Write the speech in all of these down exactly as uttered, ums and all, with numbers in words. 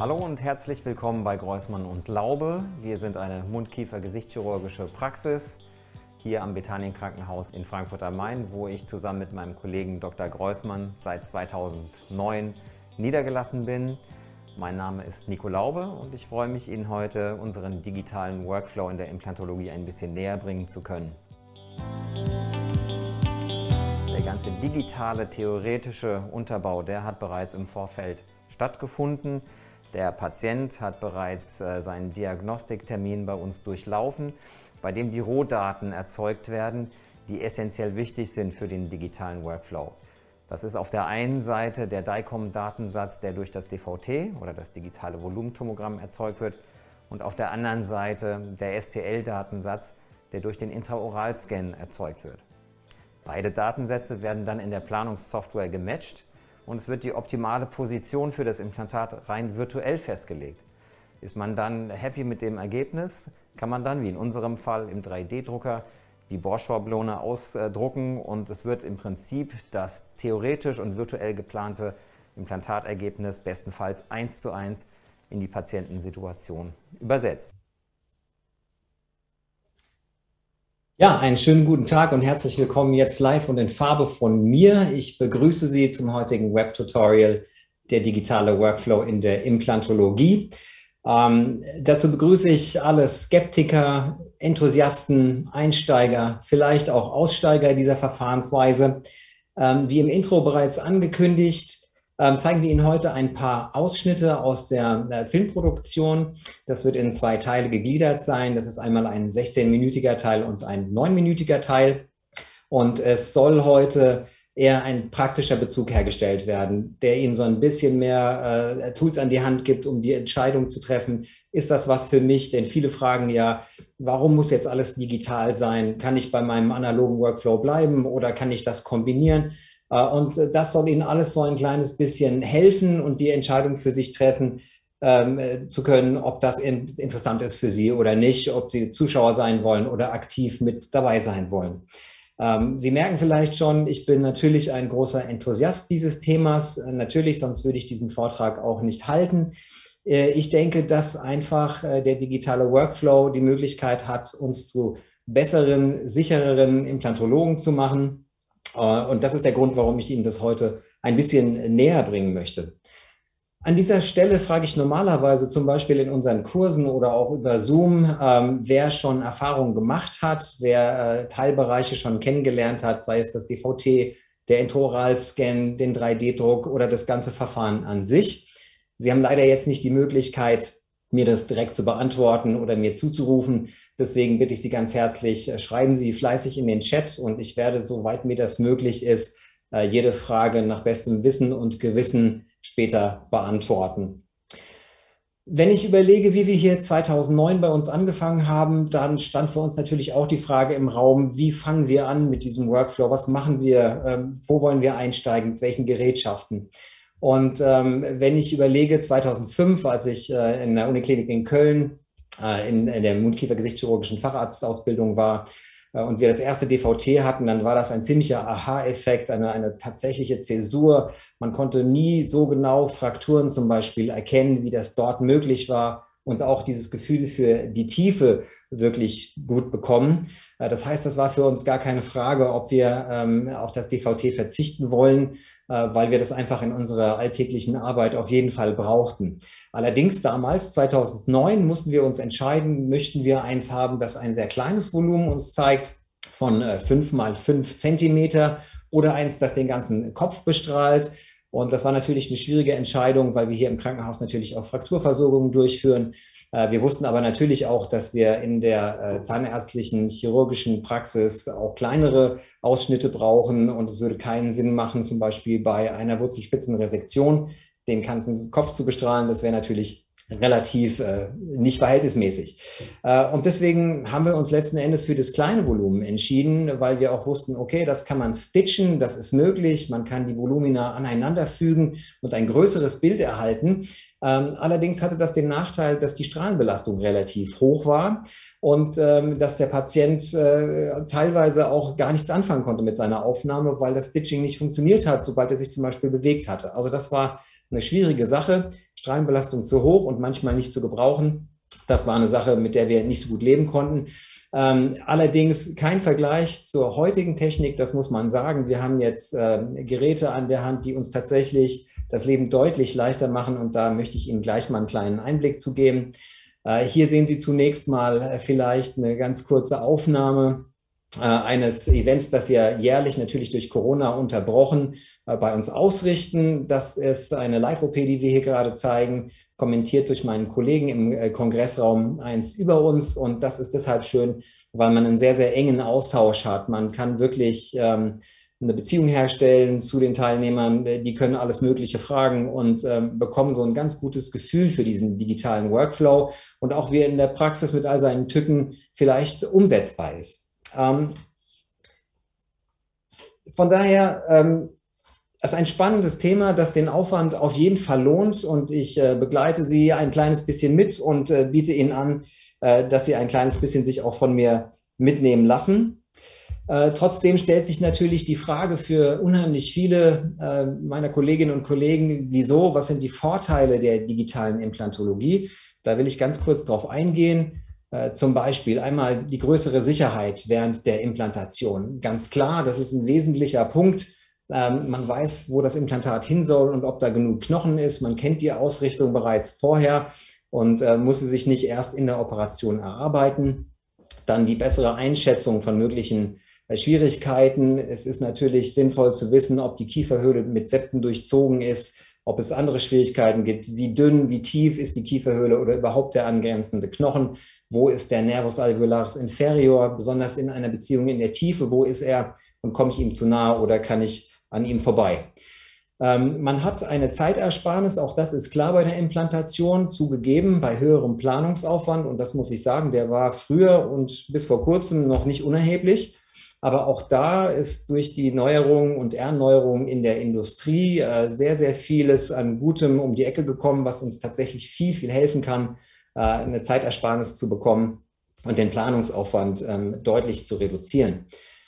Hallo und herzlich willkommen bei Groismann und Laube. Wir sind eine Mund-Kiefer-Gesichtschirurgische Praxis hier am Bethanien-Krankenhaus in Frankfurt am Main, wo ich zusammen mit meinem Kollegen Doktor Groismann seit zweitausendneun niedergelassen bin. Mein Name ist Nico Laube und ich freue mich, Ihnen heute unseren digitalen Workflow in der Implantologie ein bisschen näher bringen zu können. Der ganze digitale, theoretische Unterbau, der hat bereits im Vorfeld stattgefunden. Der Patient hat bereits äh, seinen Diagnostiktermin bei uns durchlaufen, bei dem die Rohdaten erzeugt werden, die essentiell wichtig sind für den digitalen Workflow. Das ist auf der einen Seite der DICOM-Datensatz, der durch das D V T oder das digitale Volumentomogramm erzeugt wird, und auf der anderen Seite der S T L-Datensatz, der durch den Intraoral-Scan erzeugt wird. Beide Datensätze werden dann in der Planungssoftware gematcht und es wird die optimale Position für das Implantat rein virtuell festgelegt. Ist man dann happy mit dem Ergebnis, kann man dann, wie in unserem Fall im drei D Drucker, die Bohrschorblone ausdrucken und es wird im Prinzip das theoretisch und virtuell geplante Implantatergebnis bestenfalls eins zu eins in die Patientensituation übersetzt. Ja, einen schönen guten Tag und herzlich willkommen jetzt live und in Farbe von mir. Ich begrüße Sie zum heutigen Web-Tutorial der digitale Workflow in der Implantologie. Ähm, dazu begrüße ich alle Skeptiker, Enthusiasten, Einsteiger, vielleicht auch Aussteiger dieser Verfahrensweise. Ähm, wie im Intro bereits angekündigt, ähm, zeigen wir Ihnen heute ein paar Ausschnitte aus der äh, Filmproduktion. Das wird in zwei Teile gegliedert sein. Das ist einmal ein sechzehnminütiger Teil und ein neunminütiger Teil. Und es soll heute eher ein praktischer Bezug hergestellt werden, der Ihnen so ein bisschen mehr äh, Tools an die Hand gibt, um die Entscheidung zu treffen. Ist das was für mich? Denn viele fragen ja, warum muss jetzt alles digital sein? Kann ich bei meinem analogen Workflow bleiben oder kann ich das kombinieren? Äh, und das soll Ihnen alles so ein kleines bisschen helfen und die Entscheidung für sich treffen ähm, äh, zu können, ob das in, interessant ist für Sie oder nicht, ob Sie Zuschauer sein wollen oder aktiv mit dabei sein wollen. Ähm, Sie merken vielleicht schon, ich bin natürlich ein großer Enthusiast dieses Themas. Äh, natürlich, sonst würde ich diesen Vortrag auch nicht halten. Äh, ich denke, dass einfach äh, der digitale Workflow die Möglichkeit hat, uns zu besseren, sichereren Implantologen zu machen. Äh, und das ist der Grund, warum ich Ihnen das heute ein bisschen näher bringen möchte. An dieser Stelle frage ich normalerweise zum Beispiel in unseren Kursen oder auch über Zoom, ähm, wer schon Erfahrungen gemacht hat, wer äh, Teilbereiche schon kennengelernt hat, sei es das D V T, der Intraoral-Scan, den drei D Druck oder das ganze Verfahren an sich. Sie haben leider jetzt nicht die Möglichkeit, mir das direkt zu beantworten oder mir zuzurufen. Deswegen bitte ich Sie ganz herzlich, äh, schreiben Sie fleißig in den Chat und ich werde, soweit mir das möglich ist, äh, jede Frage nach bestem Wissen und Gewissen später beantworten. Wenn ich überlege, wie wir hier zweitausendneun bei uns angefangen haben, dann stand für uns natürlich auch die Frage im Raum, wie fangen wir an mit diesem Workflow? Was machen wir? Ähm, wo wollen wir einsteigen? Mit welchen Gerätschaften? Und ähm, wenn ich überlege, zweitausendfünf, als ich äh, in der Uniklinik in Köln äh, in, in der Mund-Kiefer-Gesichtschirurgischen Facharztausbildung war, und wir das erste D V T hatten, dann war das ein ziemlicher Aha-Effekt, eine, eine tatsächliche Zäsur. Man konnte nie so genau Frakturen zum Beispiel erkennen, wie das dort möglich war und auch dieses Gefühl für die Tiefe wirklich gut bekommen. Das heißt, das war für uns gar keine Frage, ob wir ähm, auf das D V T verzichten wollen, äh, weil wir das einfach in unserer alltäglichen Arbeit auf jeden Fall brauchten. Allerdings damals, zweitausendneun, mussten wir uns entscheiden, möchten wir eins haben, das ein sehr kleines Volumen uns zeigt, von äh, fünf mal fünf Zentimeter oder eins, das den ganzen Kopf bestrahlt. Und das war natürlich eine schwierige Entscheidung, weil wir hier im Krankenhaus natürlich auch Frakturversorgungen durchführen. Wir wussten aber natürlich auch, dass wir in der zahnärztlichen, chirurgischen Praxis auch kleinere Ausschnitte brauchen und es würde keinen Sinn machen, zum Beispiel bei einer Wurzelspitzenresektion den ganzen Kopf zu bestrahlen. Das wäre natürlich relativ äh, nicht verhältnismäßig. Äh, und deswegen haben wir uns letzten Endes für das kleine Volumen entschieden, weil wir auch wussten, okay, das kann man stitchen, das ist möglich, man kann die Volumina aneinander fügen und ein größeres Bild erhalten. Ähm, allerdings hatte das den Nachteil, dass die Strahlenbelastung relativ hoch war und ähm, dass der Patient äh, teilweise auch gar nichts anfangen konnte mit seiner Aufnahme, weil das Stitching nicht funktioniert hat, sobald er sich zum Beispiel bewegt hatte. Also das war eine schwierige Sache, Strahlenbelastung zu hoch und manchmal nicht zu gebrauchen. Das war eine Sache, mit der wir nicht so gut leben konnten. Ähm, allerdings kein Vergleich zur heutigen Technik, das muss man sagen. Wir haben jetzt äh, Geräte an der Hand, die uns tatsächlich das Leben deutlich leichter machen, und da möchte ich Ihnen gleich mal einen kleinen Einblick zu geben. Äh, hier sehen Sie zunächst mal äh, vielleicht eine ganz kurze Aufnahme äh, eines Events, das wir jährlich natürlich durch Corona unterbrochen äh, bei uns ausrichten. Das ist eine Live-O P, die wir hier gerade zeigen, kommentiert durch meinen Kollegen im Kongressraum eins über uns, und das ist deshalb schön, weil man einen sehr, sehr engen Austausch hat. Man kann wirklich ähm, eine Beziehung herstellen zu den Teilnehmern, die können alles Mögliche fragen und ähm, bekommen so ein ganz gutes Gefühl für diesen digitalen Workflow und auch wie er in der Praxis mit all seinen Tücken vielleicht umsetzbar ist. Ähm, von daher ähm, das ist ein spannendes Thema, das den Aufwand auf jeden Fall lohnt, und ich äh, begleite Sie ein kleines bisschen mit und äh, biete Ihnen an, äh, dass Sie ein kleines bisschen sich auch von mir mitnehmen lassen. Äh, trotzdem stellt sich natürlich die Frage für unheimlich viele äh, meiner Kolleginnen und Kollegen, wieso, was sind die Vorteile der digitalen Implantologie? Da will ich ganz kurz drauf eingehen. Äh, zum Beispiel einmal die größere Sicherheit während der Implantation. Ganz klar, das ist ein wesentlicher Punkt. Man weiß, wo das Implantat hin soll und ob da genug Knochen ist. Man kennt die Ausrichtung bereits vorher und äh, muss sie sich nicht erst in der Operation erarbeiten. Dann die bessere Einschätzung von möglichen äh, Schwierigkeiten. Es ist natürlich sinnvoll zu wissen, ob die Kieferhöhle mit Septen durchzogen ist, ob es andere Schwierigkeiten gibt, wie dünn, wie tief ist die Kieferhöhle oder überhaupt der angrenzende Knochen. Wo ist der Nervus alveolaris inferior, besonders in einer Beziehung in der Tiefe, wo ist er und komme ich ihm zu nahe oder kann ich an ihm vorbei. Ähm, man hat eine Zeitersparnis, auch das ist klar bei der Implantation, zugegeben bei höherem Planungsaufwand, und das muss ich sagen, der war früher und bis vor kurzem noch nicht unerheblich, aber auch da ist durch die Neuerungen und Erneuerungen in der Industrie äh, sehr, sehr vieles an Gutem um die Ecke gekommen, was uns tatsächlich viel, viel helfen kann, äh, eine Zeitersparnis zu bekommen und den Planungsaufwand ähm, deutlich zu reduzieren.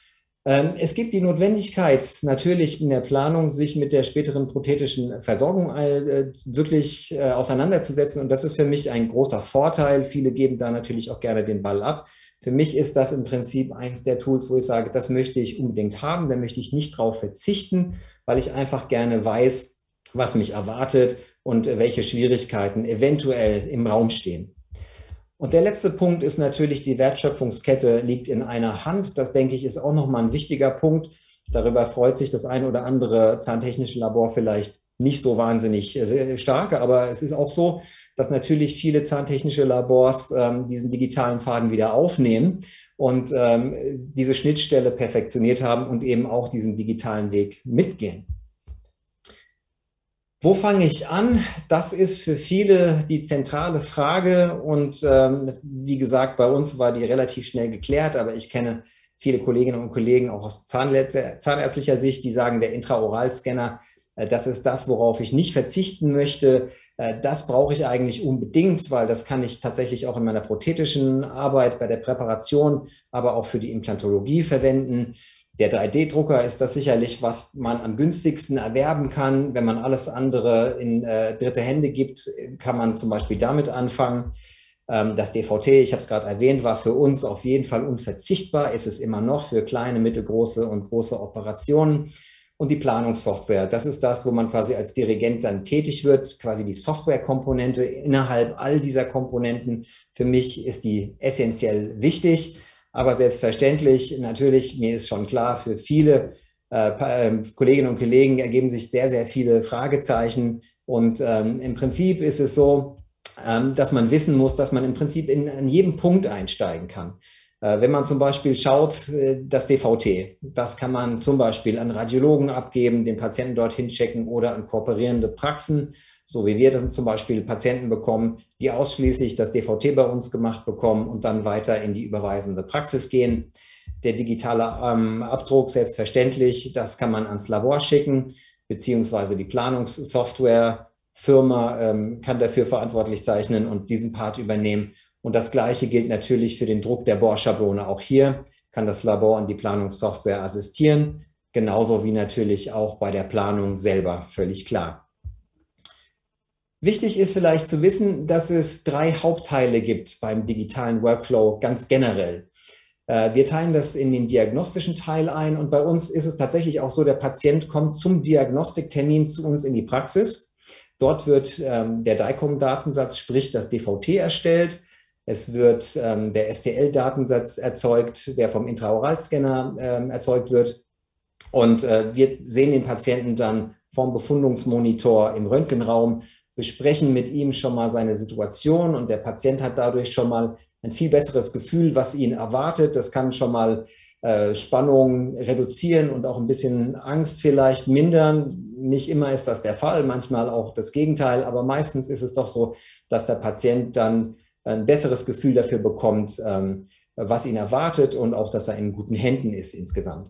Es gibt die Notwendigkeit, natürlich in der Planung sich mit der späteren prothetischen Versorgung wirklich auseinanderzusetzen, und das ist für mich ein großer Vorteil. Viele geben da natürlich auch gerne den Ball ab. Für mich ist das im Prinzip eins der Tools, wo ich sage, das möchte ich unbedingt haben, da möchte ich nicht drauf verzichten, weil ich einfach gerne weiß, was mich erwartet und welche Schwierigkeiten eventuell im Raum stehen. Und der letzte Punkt ist natürlich, die Wertschöpfungskette liegt in einer Hand. Das, denke ich, ist auch nochmal ein wichtiger Punkt. Darüber freut sich das ein oder andere zahntechnische Labor vielleicht nicht so wahnsinnig stark. Aber es ist auch so, dass natürlich viele zahntechnische Labors ähm, diesen digitalen Faden wieder aufnehmen und ähm, diese Schnittstelle perfektioniert haben und eben auch diesen digitalen Weg mitgehen. Wo fange ich an? Das ist für viele die zentrale Frage, und ähm, wie gesagt, bei uns war die relativ schnell geklärt, aber ich kenne viele Kolleginnen und Kollegen auch aus zahnärztlicher Sicht, die sagen, der Intraoralscanner, äh, das ist das, worauf ich nicht verzichten möchte. Äh, das brauche ich eigentlich unbedingt, weil das kann ich tatsächlich auch in meiner prothetischen Arbeit, bei der Präparation, aber auch für die Implantologie verwenden. Der drei D Drucker ist das sicherlich, was man am günstigsten erwerben kann. Wenn man alles andere in äh, dritte Hände gibt, kann man zum Beispiel damit anfangen. Ähm, das D V T, ich habe es gerade erwähnt, war für uns auf jeden Fall unverzichtbar, ist es immer noch für kleine, mittelgroße und große Operationen. Und die Planungssoftware, das ist das, wo man quasi als Dirigent dann tätig wird, quasi die Softwarekomponente innerhalb all dieser Komponenten. Für mich ist die essentiell wichtig. Aber selbstverständlich, natürlich, mir ist schon klar, für viele äh, Kolleginnen und Kollegen ergeben sich sehr, sehr viele Fragezeichen. Und ähm, im Prinzip ist es so, ähm, dass man wissen muss, dass man im Prinzip in, in jedem Punkt einsteigen kann. Äh, wenn man zum Beispiel schaut, äh, das D V T, das kann man zum Beispiel an Radiologen abgeben, den Patienten dorthin checken oder an kooperierende Praxen, so wie wir dann zum Beispiel Patienten bekommen, die ausschließlich das D V T bei uns gemacht bekommen und dann weiter in die überweisende Praxis gehen. Der digitale ähm, Abdruck, selbstverständlich, das kann man ans Labor schicken, beziehungsweise die Planungssoftwarefirma ähm, kann dafür verantwortlich zeichnen und diesen Part übernehmen. Und das Gleiche gilt natürlich für den Druck der Bohrschablone. Auch hier kann das Labor und die Planungssoftware assistieren, genauso wie natürlich auch bei der Planung selber, völlig klar. Wichtig ist vielleicht zu wissen, dass es drei Hauptteile gibt beim digitalen Workflow ganz generell. Wir teilen das in den diagnostischen Teil ein und bei uns ist es tatsächlich auch so, der Patient kommt zum Diagnostiktermin zu uns in die Praxis. Dort wird ähm, der D I C O M-Datensatz, sprich das D V T, erstellt. Es wird ähm, der S T L-Datensatz erzeugt, der vom Intraoralscanner ähm, erzeugt wird. Und äh, wir sehen den Patienten dann vom Befundungsmonitor im Röntgenraum, besprechen mit ihm schon mal seine Situation und der Patient hat dadurch schon mal ein viel besseres Gefühl, was ihn erwartet. Das kann schon mal äh, Spannung reduzieren und auch ein bisschen Angst vielleicht mindern. Nicht immer ist das der Fall, manchmal auch das Gegenteil, aber meistens ist es doch so, dass der Patient dann ein besseres Gefühl dafür bekommt, ähm, was ihn erwartet und auch, dass er in guten Händen ist insgesamt.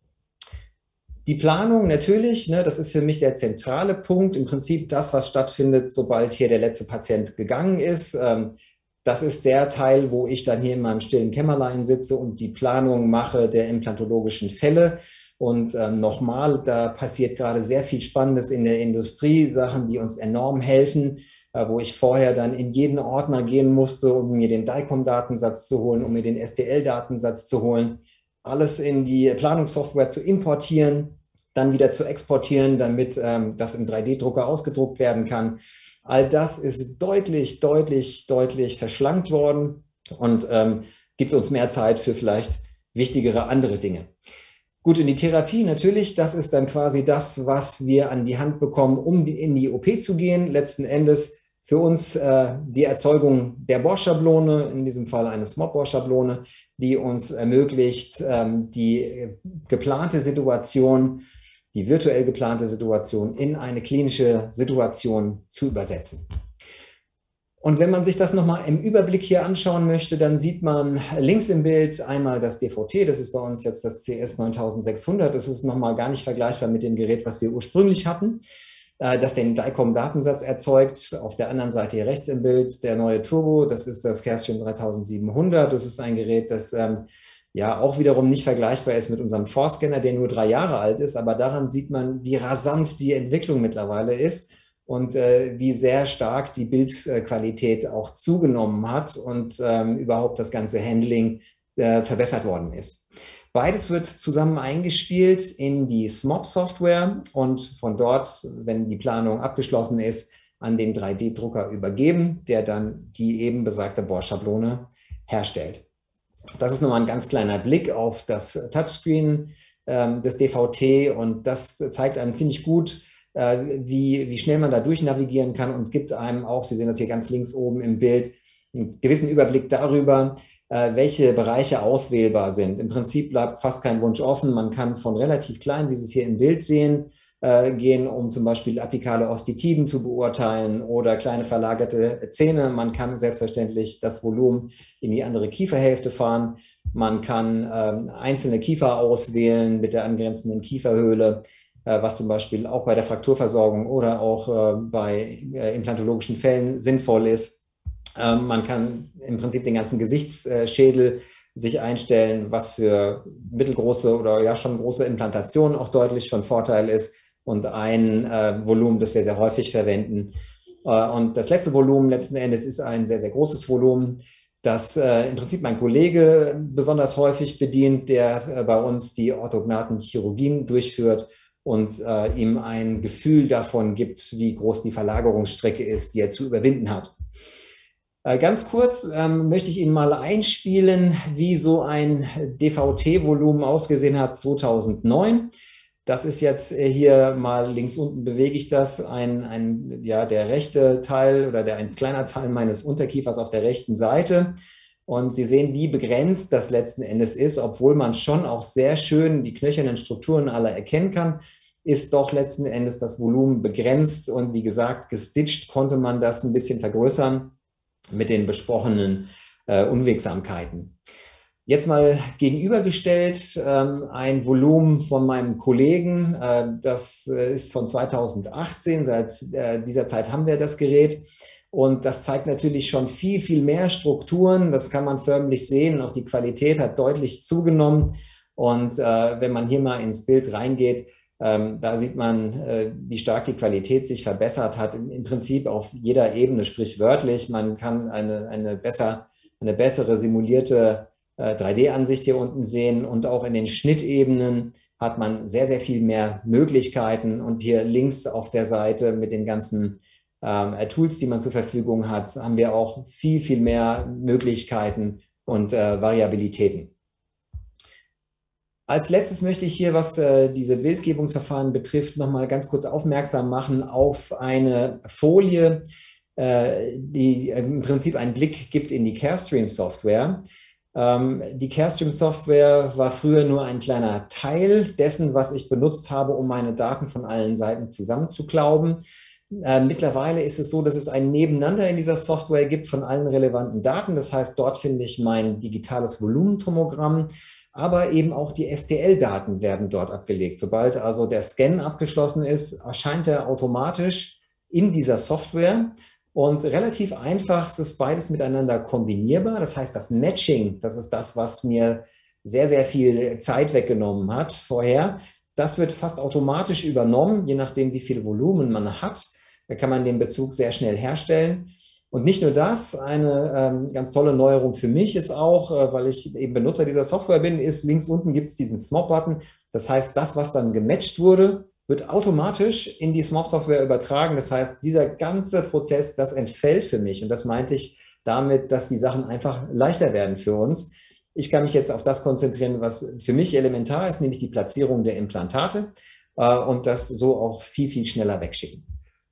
Die Planung natürlich, ne, das ist für mich der zentrale Punkt, im Prinzip das, was stattfindet, sobald hier der letzte Patient gegangen ist. Ähm, Das ist der Teil, wo ich dann hier in meinem stillen Kämmerlein sitze und die Planung mache der implantologischen Fälle. Und ähm, nochmal, da passiert gerade sehr viel Spannendes in der Industrie, Sachen, die uns enorm helfen, äh, wo ich vorher dann in jeden Ordner gehen musste, um mir den D I C O M-Datensatz zu holen, um mir den S T L-Datensatz zu holen, alles in die Planungssoftware zu importieren, dann wieder zu exportieren, damit ähm, das im drei D Drucker ausgedruckt werden kann. All das ist deutlich, deutlich, deutlich verschlankt worden und ähm, gibt uns mehr Zeit für vielleicht wichtigere andere Dinge. Gut, in die Therapie natürlich, das ist dann quasi das, was wir an die Hand bekommen, um in die O P zu gehen. Letzten Endes für uns äh, die Erzeugung der Bohr-Schablone, in diesem Fall eine SMOP-Bohr-Schablone, die uns ermöglicht, ähm, die geplante Situation, die virtuell geplante Situation in eine klinische Situation zu übersetzen. Und wenn man sich das nochmal im Überblick hier anschauen möchte, dann sieht man links im Bild einmal das D V T, das ist bei uns jetzt das C S neuntausendsechshundert, das ist nochmal gar nicht vergleichbar mit dem Gerät, was wir ursprünglich hatten, das den D I C O M-Datensatz erzeugt. Auf der anderen Seite hier rechts im Bild der neue Turbo, das ist das Kerstin dreitausendsiebenhundert, das ist ein Gerät, das ähm, ja auch wiederum nicht vergleichbar ist mit unserem Vorscanner, der nur drei Jahre alt ist, aber daran sieht man, wie rasant die Entwicklung mittlerweile ist und äh, wie sehr stark die Bildqualität auch zugenommen hat und ähm, überhaupt das ganze Handling äh, verbessert worden ist. Beides wird zusammen eingespielt in die SMOP-Software und von dort, wenn die Planung abgeschlossen ist, an den drei D Drucker übergeben, der dann die eben besagte Bohr-Schablone herstellt. Das ist nochmal ein ganz kleiner Blick auf das Touchscreen ähm, des D V T und das zeigt einem ziemlich gut, äh, wie, wie schnell man da durchnavigieren kann und gibt einem auch, Sie sehen das hier ganz links oben im Bild, einen gewissen Überblick darüber, äh, welche Bereiche auswählbar sind. Im Prinzip bleibt fast kein Wunsch offen. Man kann von relativ klein, wie Sie es hier im Bild sehen, äh, gehen, um zum Beispiel apikale Ostitiden zu beurteilen oder kleine verlagerte Zähne. Man kann selbstverständlich das Volumen in die andere Kieferhälfte fahren. Man kann ähm, einzelne Kiefer auswählen mit der angrenzenden Kieferhöhle, äh, was zum Beispiel auch bei der Frakturversorgung oder auch äh, bei äh, implantologischen Fällen sinnvoll ist. Ähm, man kann im Prinzip den ganzen Gesichtsschädel sich einstellen, was für mittelgroße oder ja schon große Implantationen auch deutlich von Vorteil ist. Und ein äh, Volumen, das wir sehr häufig verwenden. Äh, und das letzte Volumen letzten Endes ist ein sehr, sehr großes Volumen, das äh, im Prinzip mein Kollege besonders häufig bedient, der äh, bei uns die orthognaten Chirurgien durchführt und äh, ihm ein Gefühl davon gibt, wie groß die Verlagerungsstrecke ist, die er zu überwinden hat. Äh, ganz kurz ähm, möchte ich Ihnen mal einspielen, wie so ein D V T-Volumen ausgesehen hat zweitausendneun. Das ist jetzt hier mal links unten bewege ich das, ein, ein, ja, der rechte Teil oder der, ein kleiner Teil meines Unterkiefers auf der rechten Seite. Und Sie sehen, wie begrenzt das letzten Endes ist, obwohl man schon auch sehr schön die knöchernen Strukturen alle erkennen kann, ist doch letzten Endes das Volumen begrenzt. Und wie gesagt, gestitcht konnte man das ein bisschen vergrößern mit den besprochenen äh, Unwegsamkeiten. Jetzt mal gegenübergestellt ähm, ein Volumen von meinem Kollegen, äh, das äh, ist von zweitausendachtzehn, seit äh, dieser Zeit haben wir das Gerät und das zeigt natürlich schon viel, viel mehr Strukturen, das kann man förmlich sehen, auch die Qualität hat deutlich zugenommen und äh, wenn man hier mal ins Bild reingeht, Ähm, da sieht man, äh, wie stark die Qualität sich verbessert hat, im, im Prinzip auf jeder Ebene, sprichwörtlich. Man kann eine, eine, besser, eine bessere simulierte äh, drei D-Ansicht hier unten sehen und auch in den Schnittebenen hat man sehr, sehr viel mehr Möglichkeiten. Und hier links auf der Seite mit den ganzen ähm, Tools, die man zur Verfügung hat, haben wir auch viel, viel mehr Möglichkeiten und äh, Variabilitäten. Als letztes möchte ich hier, was äh, diese Bildgebungsverfahren betrifft, nochmal ganz kurz aufmerksam machen auf eine Folie, äh, die im Prinzip einen Blick gibt in die Carestream-Software. Ähm, die Carestream-Software war früher nur ein kleiner Teil dessen, was ich benutzt habe, um meine Daten von allen Seiten zusammenzuklauben. Äh, mittlerweile ist es so, dass es ein Nebeneinander in dieser Software gibt von allen relevanten Daten. Das heißt, dort finde ich mein digitales Volumentomogramm, aber eben auch die S T L-Daten werden dort abgelegt. Sobald also der Scan abgeschlossen ist, erscheint er automatisch in dieser Software. Und relativ einfach ist es beides miteinander kombinierbar. Das heißt, das Matching, das ist das, was mir sehr, sehr viel Zeit weggenommen hat vorher. Das wird fast automatisch übernommen, je nachdem, wie viel Volumen man hat. Da kann man den Bezug sehr schnell herstellen. Und nicht nur das, eine ähm, ganz tolle Neuerung für mich ist auch, äh, weil ich eben Benutzer dieser Software bin, ist links unten gibt es diesen Smop-Button. Das heißt, das, was dann gematcht wurde, wird automatisch in die Smop-Software übertragen. Das heißt, dieser ganze Prozess, das entfällt für mich. Und das meinte ich damit, dass die Sachen einfach leichter werden für uns. Ich kann mich jetzt auf das konzentrieren, was für mich elementar ist, nämlich die Platzierung der Implantate äh, und das so auch viel, viel schneller wegschicken.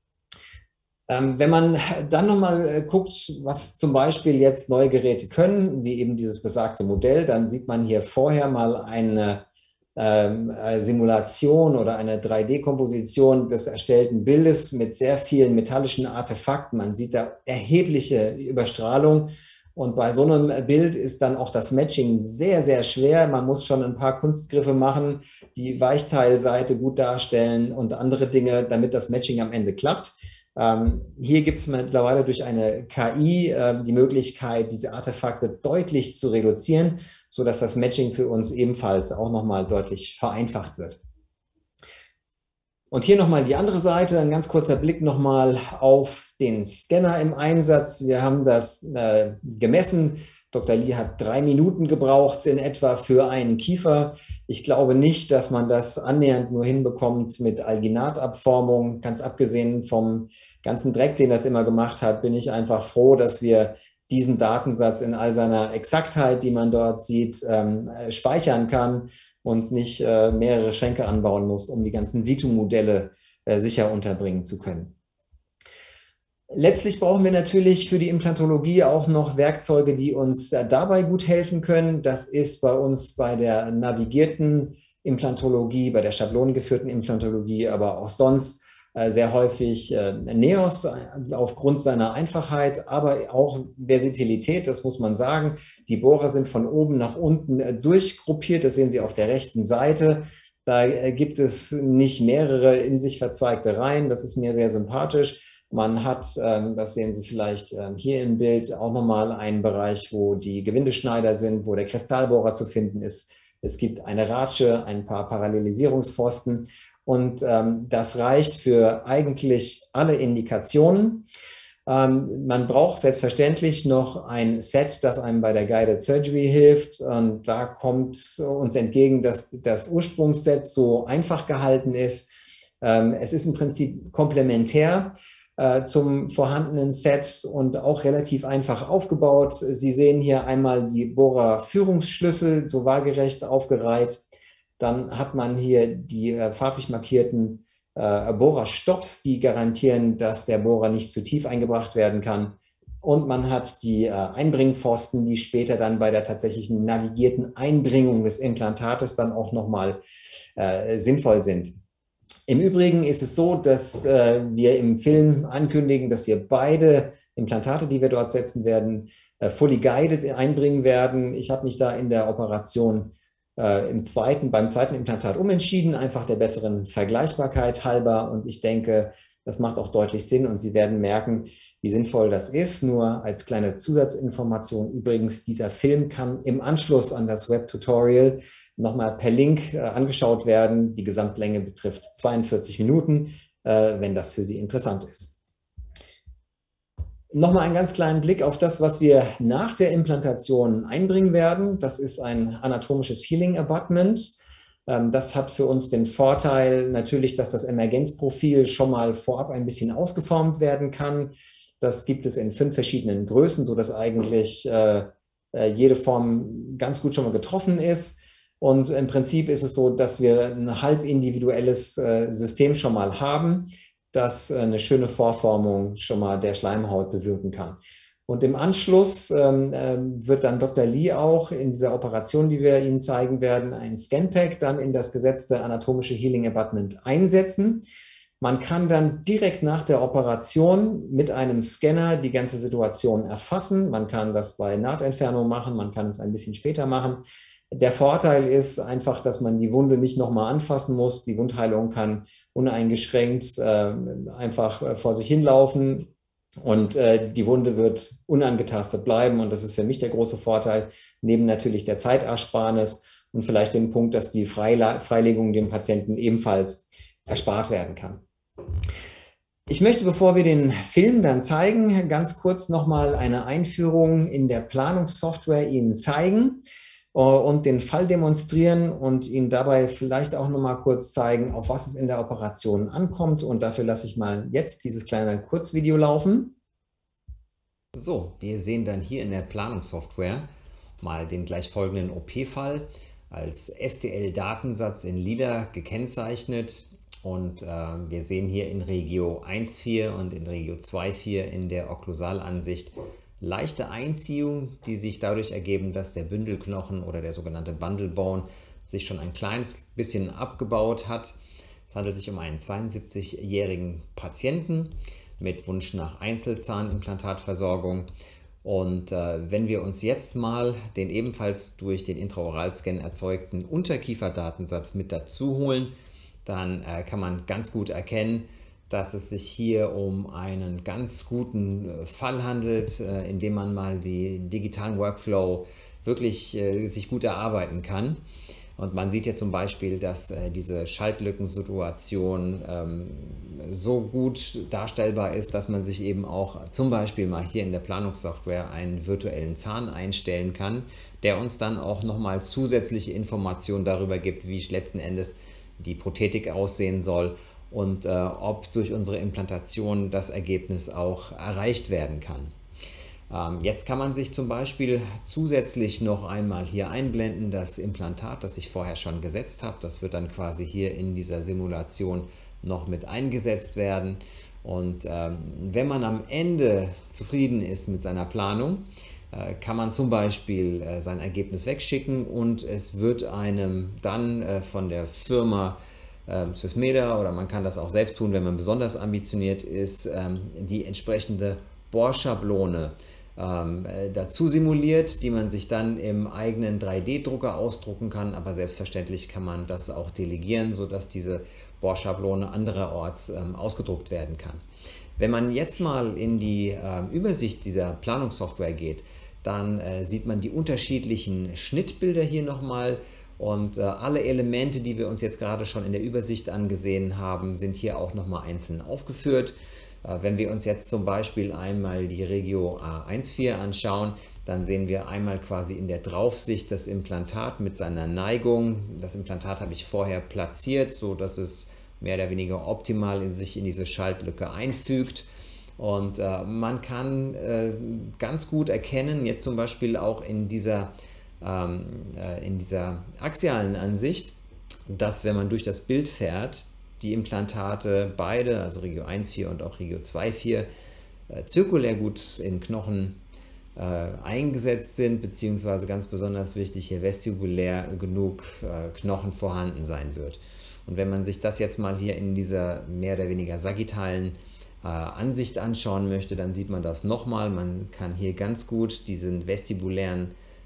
Ähm, wenn man dann nochmal äh, guckt, was zum Beispiel jetzt neue Geräte können, wie eben dieses besagte Modell, dann sieht man hier vorher mal eine ähm, Simulation oder eine drei D-Komposition des erstellten Bildes mit sehr vielen metallischen Artefakten. Man sieht da erhebliche Überstrahlung. Und bei so einem Bild ist dann auch das Matching sehr, sehr schwer. Man muss schon ein paar Kunstgriffe machen, die Weichteilseite gut darstellen und andere Dinge, damit das Matching am Ende klappt. Ähm, hier gibt es mittlerweile durch eine K I äh, die Möglichkeit, diese Artefakte deutlich zu reduzieren, sodass das Matching für uns ebenfalls auch nochmal deutlich vereinfacht wird. Und hier nochmal die andere Seite, ein ganz kurzer Blick nochmal auf den Scanner im Einsatz. Wir haben das äh, gemessen. Doktor Lee hat drei Minuten gebraucht in etwa für einen Kiefer. Ich glaube nicht, dass man das annähernd nur hinbekommt mit Alginatabformung. Ganz abgesehen vom ganzen Dreck, den das immer gemacht hat, bin ich einfach froh, dass wir diesen Datensatz in all seiner Exaktheit, die man dort sieht, ähm, speichern kann und nicht äh, mehrere Schränke anbauen muss, um die ganzen Situ-Modelle äh, sicher unterbringen zu können. Letztlich brauchen wir natürlich für die Implantologie auch noch Werkzeuge, die uns dabei gut helfen können. Das ist bei uns bei der navigierten Implantologie, bei der schablonengeführten Implantologie, aber auch sonst sehr häufig Neos aufgrund seiner Einfachheit, aber auch Versatilität, das muss man sagen. Die Bohrer sind von oben nach unten durchgruppiert, das sehen Sie auf der rechten Seite. Da gibt es nicht mehrere in sich verzweigte Reihen, das ist mir sehr sympathisch. Man hat, das sehen Sie vielleicht hier im Bild, auch nochmal einen Bereich, wo die Gewindeschneider sind, wo der Kristallbohrer zu finden ist. Es gibt eine Ratsche, ein paar Parallelisierungspfosten und ähm, das reicht für eigentlich alle Indikationen. Ähm, man braucht selbstverständlich noch ein Set, das einem bei der Guided Surgery hilft. Und da kommt uns entgegen, dass das Ursprungsset so einfach gehalten ist. Ähm, es ist im Prinzip komplementär zum vorhandenen Set und auch relativ einfach aufgebaut. Sie sehen hier einmal die Bohrerführungsschlüssel, so waagerecht aufgereiht. Dann hat man hier die äh, farblich markierten äh, Bohrerstopps, die garantieren, dass der Bohrer nicht zu tief eingebracht werden kann. Und man hat die äh, Einbringpfosten, die später dann bei der tatsächlichen navigierten Einbringung des Implantates dann auch nochmal äh, sinnvoll sind. Im Übrigen ist es so, dass äh, wir im Film ankündigen, dass wir beide Implantate, die wir dort setzen werden, äh, fully guided einbringen werden. Ich habe mich da in der Operation äh, im zweiten, beim zweiten Implantat umentschieden, einfach der besseren Vergleichbarkeit halber. Und ich denke, Das macht auch deutlich Sinn und Sie werden merken, wie sinnvoll das ist. Nur als kleine Zusatzinformation übrigens, dieser Film kann im Anschluss an das Web-Tutorial nochmal per Link äh, angeschaut werden. Die Gesamtlänge betrifft zweiundvierzig Minuten, äh, wenn das für Sie interessant ist. Nochmal einen ganz kleinen Blick auf das, was wir nach der Implantation einbringen werden. Das ist ein anatomisches Healing Abutment. Das hat für uns den Vorteil natürlich, dass das Emergenzprofil schon mal vorab ein bisschen ausgeformt werden kann. Das gibt es in fünf verschiedenen Größen, sodass eigentlich äh, jede Form ganz gut schon mal getroffen ist. Und im Prinzip ist es so, dass wir ein halb individuelles äh, System schon mal haben, das eine schöne Vorformung schon mal der Schleimhaut bewirken kann. Und im Anschluss ähm, wird dann Doktor Lee auch in dieser Operation, die wir Ihnen zeigen werden, ein Scanpack dann in das gesetzte anatomische Healing Abutment einsetzen. Man kann dann direkt nach der Operation mit einem Scanner die ganze Situation erfassen. Man kann das bei Nahtentfernung machen, man kann es ein bisschen später machen. Der Vorteil ist einfach, dass man die Wunde nicht nochmal anfassen muss. Die Wundheilung kann uneingeschränkt äh, einfach vor sich hinlaufen. Und äh, die Wunde wird unangetastet bleiben und das ist für mich der große Vorteil, neben natürlich der Zeitersparnis und vielleicht dem Punkt, dass die Freile Freilegung dem Patienten ebenfalls erspart werden kann. Ich möchte, bevor wir den Film dann zeigen, ganz kurz nochmal eine Einführung in der Planungssoftware Ihnen zeigen und den Fall demonstrieren und Ihnen dabei vielleicht auch noch mal kurz zeigen, auf was es in der Operation ankommt. Und dafür lasse ich mal jetzt dieses kleine Kurzvideo laufen. So, wir sehen dann hier in der Planungssoftware mal den gleich folgenden O P-Fall als S T L-Datensatz in lila gekennzeichnet. Und äh, wir sehen hier in Regio eins Punkt vier und in Regio zwei Punkt vier in der Okklusalansicht leichte Einziehung, die sich dadurch ergeben, dass der Bündelknochen oder der sogenannte Bundle Bone sich schon ein kleines bisschen abgebaut hat. Es handelt sich um einen zweiundsiebzigjährigen Patienten mit Wunsch nach Einzelzahnimplantatversorgung. Und äh, wenn wir uns jetzt mal den ebenfalls durch den Intraoralscan erzeugten Unterkieferdatensatz mit dazu holen, dann äh, kann man ganz gut erkennen, dass es sich hier um einen ganz guten Fall handelt, in dem man mal die digitalen Workflow wirklich äh, sich gut erarbeiten kann. Und man sieht hier zum Beispiel, dass äh, diese Schaltlückensituation ähm, so gut darstellbar ist, dass man sich eben auch zum Beispiel mal hier in der Planungssoftware einen virtuellen Zahn einstellen kann, der uns dann auch nochmal zusätzliche Informationen darüber gibt, wie letzten Endes die Prothetik aussehen soll und äh, ob durch unsere Implantation das Ergebnis auch erreicht werden kann. Ähm, jetzt kann man sich zum Beispiel zusätzlich noch einmal hier einblenden, das Implantat, das ich vorher schon gesetzt habe. Das wird dann quasi hier in dieser Simulation noch mit eingesetzt werden. Und ähm, wenn man am Ende zufrieden ist mit seiner Planung, äh, kann man zum Beispiel äh, sein Ergebnis wegschicken und es wird einem dann äh, von der Firma ähm, Swissmeda, oder man kann das auch selbst tun, wenn man besonders ambitioniert ist, ähm, die entsprechende Bohrschablone ähm, äh, dazu simuliert, die man sich dann im eigenen drei D Drucker ausdrucken kann, aber selbstverständlich kann man das auch delegieren, sodass diese Bohrschablone andererorts ähm, ausgedruckt werden kann. Wenn man jetzt mal in die äh, Übersicht dieser Planungssoftware geht, dann äh, sieht man die unterschiedlichen Schnittbilder hier nochmal und äh, alle Elemente, die wir uns jetzt gerade schon in der Übersicht angesehen haben, sind hier auch nochmal einzeln aufgeführt. Äh, wenn wir uns jetzt zum Beispiel einmal die Regio eins Punkt vier anschauen, dann sehen wir einmal quasi in der Draufsicht das Implantat mit seiner Neigung. Das Implantat habe ich vorher platziert, so dass es mehr oder weniger optimal in sich in diese Schaltlücke einfügt. Und äh, man kann äh, ganz gut erkennen, jetzt zum Beispiel auch in dieser, ähm, äh, in dieser axialen Ansicht, dass wenn man durch das Bild fährt, die Implantate beide, also Regio eins Punkt vier und auch Regio zwei Punkt vier, äh, zirkulär gut in Knochen äh, eingesetzt sind, beziehungsweise ganz besonders wichtig, hier vestibulär genug äh, Knochen vorhanden sein wird. Und wenn man sich das jetzt mal hier in dieser mehr oder weniger sagittalen äh, Ansicht anschauen möchte, dann sieht man das nochmal. Man kann hier ganz gut diesen vestibulären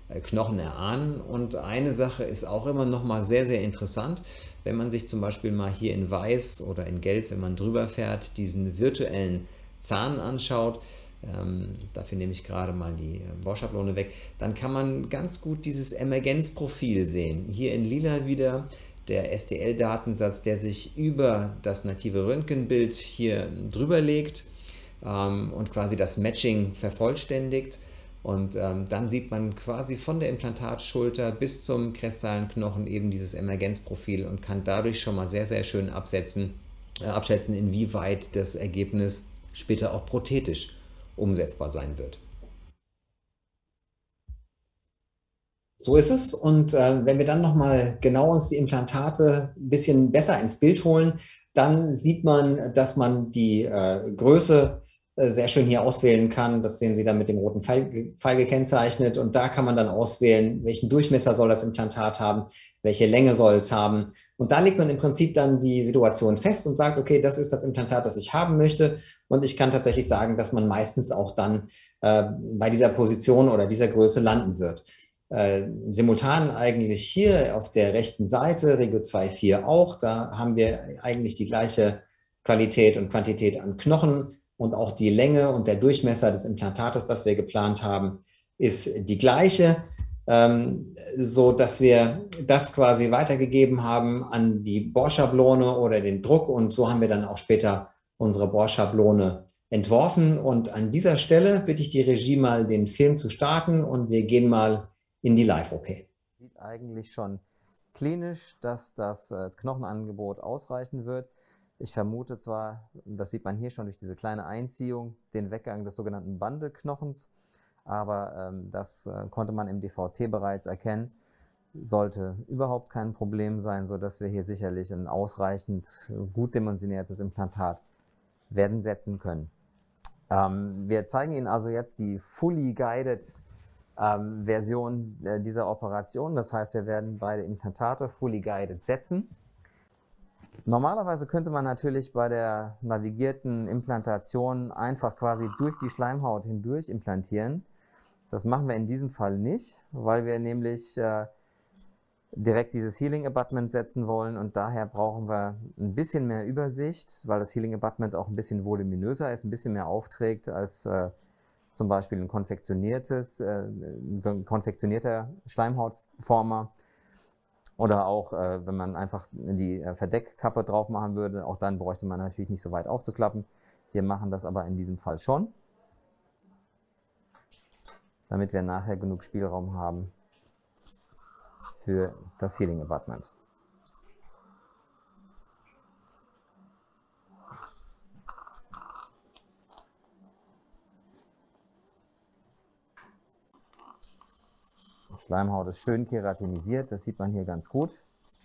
Knochen erahnen. Und eine Sache ist auch immer noch mal sehr, sehr interessant, wenn man sich zum Beispiel mal hier in Weiß oder in Gelb, wenn man drüber fährt, diesen virtuellen Zahn anschaut. Ähm, dafür nehme ich gerade mal die Bohrschablone weg. Dann kann man ganz gut dieses Emergenzprofil sehen. Hier in Lila wieder der S T L-Datensatz, der sich über das native Röntgenbild hier drüber legt ähm, und quasi das Matching vervollständigt. Und ähm, dann sieht man quasi von der Implantatschulter bis zum krestalen Knochen eben dieses Emergenzprofil und kann dadurch schon mal sehr, sehr schön absetzen, äh, abschätzen, inwieweit das Ergebnis später auch prothetisch umsetzbar sein wird. So ist es. Und äh, wenn wir dann nochmal genau uns die Implantate ein bisschen besser ins Bild holen, dann sieht man, dass man die äh, Größe äh, sehr schön hier auswählen kann. Das sehen Sie dann mit dem roten Pfeil, Pfeil gekennzeichnet. Und da kann man dann auswählen, welchen Durchmesser soll das Implantat haben, welche Länge soll es haben. Und da legt man im Prinzip dann die Situation fest und sagt, okay, das ist das Implantat, das ich haben möchte. Und ich kann tatsächlich sagen, dass man meistens auch dann äh, bei dieser Position oder dieser Größe landen wird. Äh, simultan eigentlich hier auf der rechten Seite, Regio zwei Punkt vier auch, da haben wir eigentlich die gleiche Qualität und Quantität an Knochen und auch die Länge und der Durchmesser des Implantates, das wir geplant haben, ist die gleiche, ähm, so dass wir das quasi weitergegeben haben an die Bohrschablone oder den Druck und so haben wir dann auch später unsere Bohrschablone entworfen und an dieser Stelle bitte ich die Regie mal den Film zu starten und wir gehen mal in die Live-O P. Sieht eigentlich schon klinisch, dass das äh, Knochenangebot ausreichen wird. Ich vermute zwar, das sieht man hier schon durch diese kleine Einziehung, den Weggang des sogenannten Bandelknochens, aber ähm, das äh, konnte man im D V T bereits erkennen. Sollte überhaupt kein Problem sein, sodass wir hier sicherlich ein ausreichend gut dimensioniertes Implantat werden setzen können. Ähm, wir zeigen Ihnen also jetzt die Fully Guided Ähm, Version äh, dieser Operation. Das heißt, wir werden beide Implantate fully guided setzen. Normalerweise könnte man natürlich bei der navigierten Implantation einfach quasi durch die Schleimhaut hindurch implantieren. Das machen wir in diesem Fall nicht, weil wir nämlich äh, direkt dieses Healing Abutment setzen wollen und daher brauchen wir ein bisschen mehr Übersicht, weil das Healing Abutment auch ein bisschen voluminöser ist, ein bisschen mehr aufträgt als äh, zum Beispiel ein konfektioniertes, äh, ein konfektionierter Schleimhautformer oder auch, äh, wenn man einfach die äh, Verdeckkappe drauf machen würde, auch dann bräuchte man natürlich nicht so weit aufzuklappen. Wir machen das aber in diesem Fall schon, damit wir nachher genug Spielraum haben für das Healing Abutment. Die Schleimhaut ist schön keratinisiert, das sieht man hier ganz gut.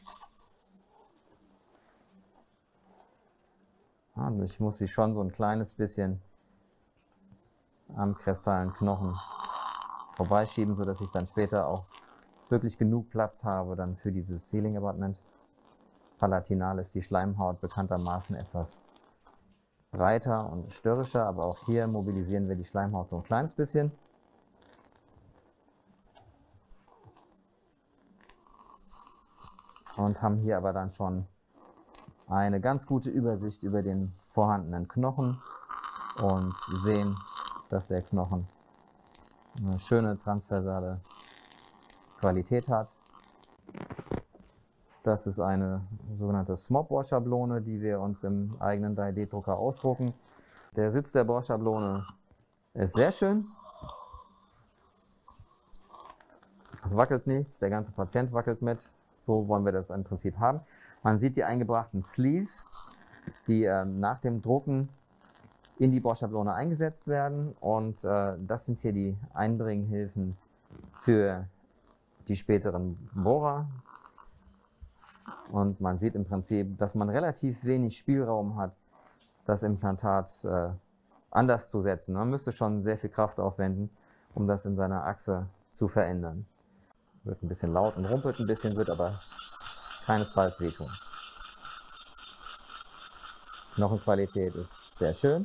Und ich muss sie schon so ein kleines bisschen am krestalen Knochen vorbeischieben, sodass ich dann später auch wirklich genug Platz habe dann für dieses Healing Abutment. Palatinal ist die Schleimhaut bekanntermaßen etwas breiter und störrischer, aber auch hier mobilisieren wir die Schleimhaut so ein kleines bisschen. Und haben hier aber dann schon eine ganz gute Übersicht über den vorhandenen Knochen und sehen, dass der Knochen eine schöne transversale Qualität hat. Das ist eine sogenannte Smop-Bohrschablone, die wir uns im eigenen drei D Drucker ausdrucken. Der Sitz der Bohrschablone ist sehr schön. Es wackelt nichts, der ganze Patient wackelt mit. So wollen wir das im Prinzip haben. Man sieht die eingebrachten Sleeves, die ähm, nach dem Drucken in die Bohrschablone eingesetzt werden. Und äh, das sind hier die Einbringhilfen für die späteren Bohrer. Und man sieht im Prinzip, dass man relativ wenig Spielraum hat, das Implantat äh, anders zu setzen. Man müsste schon sehr viel Kraft aufwenden, um das in seiner Achse zu verändern. Wird ein bisschen laut und rumpelt ein bisschen, wird aber keinesfalls wehtun. Knochenqualität ist sehr schön.